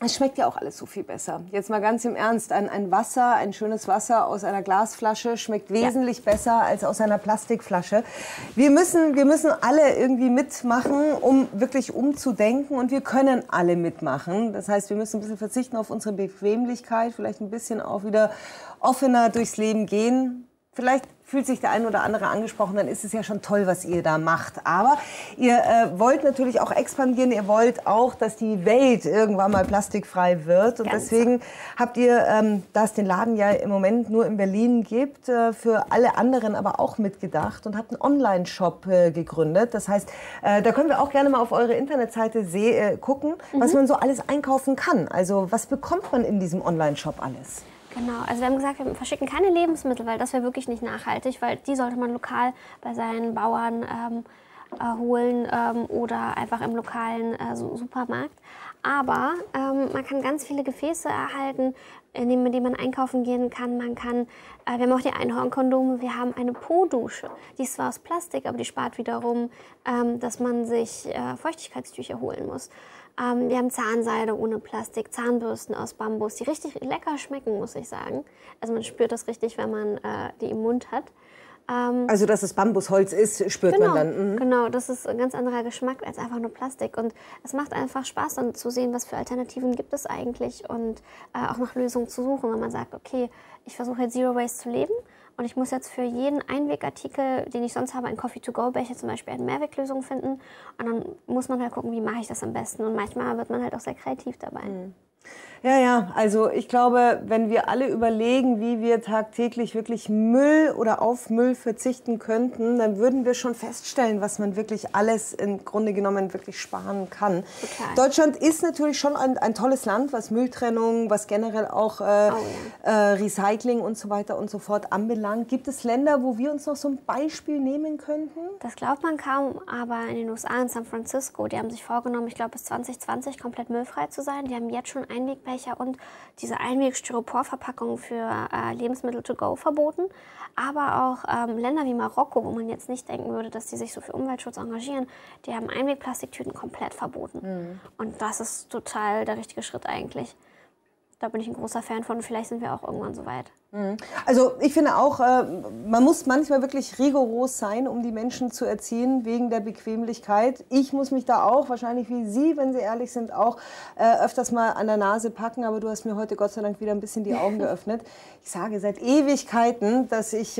Es schmeckt ja auch alles so viel besser. Jetzt mal ganz im Ernst, ein, ein Wasser, ein schönes Wasser aus einer Glasflasche schmeckt wesentlich ja. besser als aus einer Plastikflasche. Wir müssen, wir müssen alle irgendwie mitmachen, um wirklich umzudenken, und wir können alle mitmachen. Das heißt, wir müssen ein bisschen verzichten auf unsere Bequemlichkeit, vielleicht ein bisschen auch wieder offener durchs Leben gehen. Vielleicht fühlt sich der ein oder andere angesprochen, dann ist es ja schon toll, was ihr da macht. Aber ihr äh, wollt natürlich auch expandieren, ihr wollt auch, dass die Welt irgendwann mal plastikfrei wird. Und Ganz deswegen so. habt ihr, ähm, da es den Laden ja im Moment nur in Berlin gibt, äh, für alle anderen aber auch mitgedacht und habt einen Online-Shop äh, gegründet. Das heißt, äh, da können wir auch gerne mal auf eure Internetseite äh, gucken, mhm. was man so alles einkaufen kann. Also was bekommt man in diesem Online-Shop alles? Genau, also wir haben gesagt, wir verschicken keine Lebensmittel, weil das wäre wirklich nicht nachhaltig, weil die sollte man lokal bei seinen Bauern ähm, äh, holen ähm, oder einfach im lokalen äh, Supermarkt. Aber ähm, man kann ganz viele Gefäße erhalten, in denen, mit denen man einkaufen gehen kann. Man kann, äh, wir haben auch die Einhornkondome, wir haben eine Po-Dusche. Die ist zwar aus Plastik, aber die spart wiederum, ähm, dass man sich äh, Feuchtigkeitstücher holen muss. Ähm, wir haben Zahnseide ohne Plastik, Zahnbürsten aus Bambus, die richtig lecker schmecken, muss ich sagen. Also man spürt das richtig, wenn man äh, die im Mund hat. Ähm, also dass es Bambusholz ist, spürt genau, man dann. Mhm. Genau, das ist ein ganz anderer Geschmack als einfach nur Plastik. Und es macht einfach Spaß, dann zu sehen, was für Alternativen gibt es eigentlich und äh, auch nach Lösungen zu suchen, wenn man sagt, okay, ich versuche jetzt Zero Waste zu leben. Und ich muss jetzt für jeden Einwegartikel, den ich sonst habe, einen Coffee-to-go-Becher zum Beispiel, eine Mehrweglösung finden. Und dann muss man halt gucken, wie mache ich das am besten. Und manchmal wird man halt auch sehr kreativ dabei. Mhm. Ja, ja, also ich glaube, wenn wir alle überlegen, wie wir tagtäglich wirklich Müll oder auf Müll verzichten könnten, dann würden wir schon feststellen, was man wirklich alles im Grunde genommen wirklich sparen kann. Total. Deutschland ist natürlich schon ein, ein tolles Land, was Mülltrennung, was generell auch äh, oh, ja. äh, Recycling und so weiter und so fort anbelangt. Gibt es Länder, wo wir uns noch so ein Beispiel nehmen könnten? Das glaubt man kaum, aber in den U S A, in San Francisco, die haben sich vorgenommen, ich glaube bis zwanzig zwanzig komplett müllfrei zu sein. Die haben jetzt schon Einwegbecher und diese Einweg-Styropor-Verpackungen für äh, Lebensmittel to go verboten. Aber auch ähm, Länder wie Marokko, wo man jetzt nicht denken würde, dass die sich so für Umweltschutz engagieren, die haben Einwegplastiktüten komplett verboten. Mhm. Und das ist total der richtige Schritt eigentlich. Da bin ich ein großer Fan von und vielleicht sind wir auch irgendwann so weit. Also ich finde auch, man muss manchmal wirklich rigoros sein, um die Menschen zu erziehen, wegen der Bequemlichkeit. Ich muss mich da auch, wahrscheinlich wie Sie, wenn Sie ehrlich sind, auch öfters mal an der Nase packen. Aber du hast mir heute Gott sei Dank wieder ein bisschen die Augen geöffnet. Ich sage seit Ewigkeiten, dass ich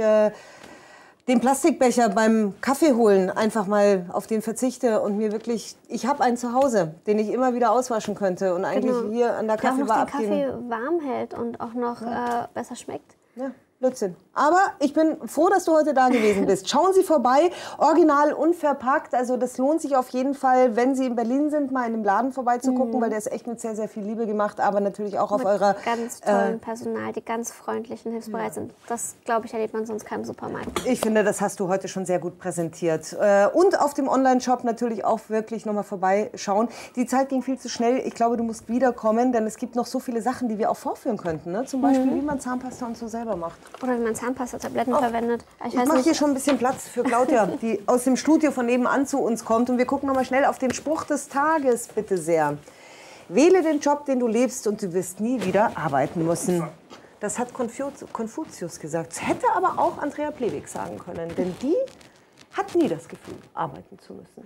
den Plastikbecher beim Kaffee holen einfach mal auf den verzichte und mir wirklich, ich habe einen zu Hause, den ich immer wieder auswaschen könnte und eigentlich genau. hier an der Kaffeebar abgeben. Der auch noch den Kaffee warm hält und auch noch ja. äh, besser schmeckt. Ja. Blödsinn. Aber ich bin froh, dass du heute da gewesen bist. Schauen Sie vorbei, original unverpackt. Also das lohnt sich auf jeden Fall, wenn Sie in Berlin sind, mal in dem Laden vorbeizugucken, mhm. weil der ist echt mit sehr, sehr viel Liebe gemacht. Aber natürlich auch auf mit eurer... ganz tollen äh, Personal, die ganz freundlich und hilfsbereit ja. sind. Das, glaube ich, erlebt man sonst keinem Supermarkt. Ich finde, das hast du heute schon sehr gut präsentiert. Und auf dem Online-Shop natürlich auch wirklich nochmal vorbeischauen. Die Zeit ging viel zu schnell. Ich glaube, du musst wiederkommen, denn es gibt noch so viele Sachen, die wir auch vorführen könnten. Ne? Zum Beispiel, mhm. wie man Zahnpasta und so selber macht. Oder wie man Zahnpasta-Tabletten verwendet. Ich, ich mache hier schon ein bisschen Platz für Claudia, die aus dem Studio von nebenan zu uns kommt. Und wir gucken noch mal schnell auf den Spruch des Tages, bitte sehr. Wähle den Job, den du lebst, und du wirst nie wieder arbeiten müssen. Das hat Konfuzius gesagt. Das hätte aber auch Andrea Plewig sagen können. Denn die hat nie das Gefühl, arbeiten zu müssen.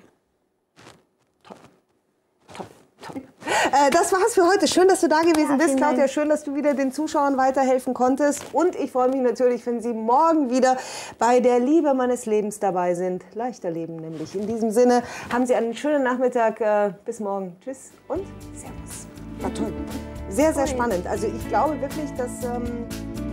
Toll. Toll. Toll. Äh, das war's für heute. Schön, dass du da gewesen ja, bist, Claudia. Dank. Schön, dass du wieder den Zuschauern weiterhelfen konntest. Und ich freue mich natürlich, wenn Sie morgen wieder bei der Liebe meines Lebens dabei sind. Leichter Leben nämlich. In diesem Sinne haben Sie einen schönen Nachmittag. Äh, bis morgen. Tschüss und Servus. War toll. Sehr, sehr spannend. Also ich glaube wirklich, dass... Ähm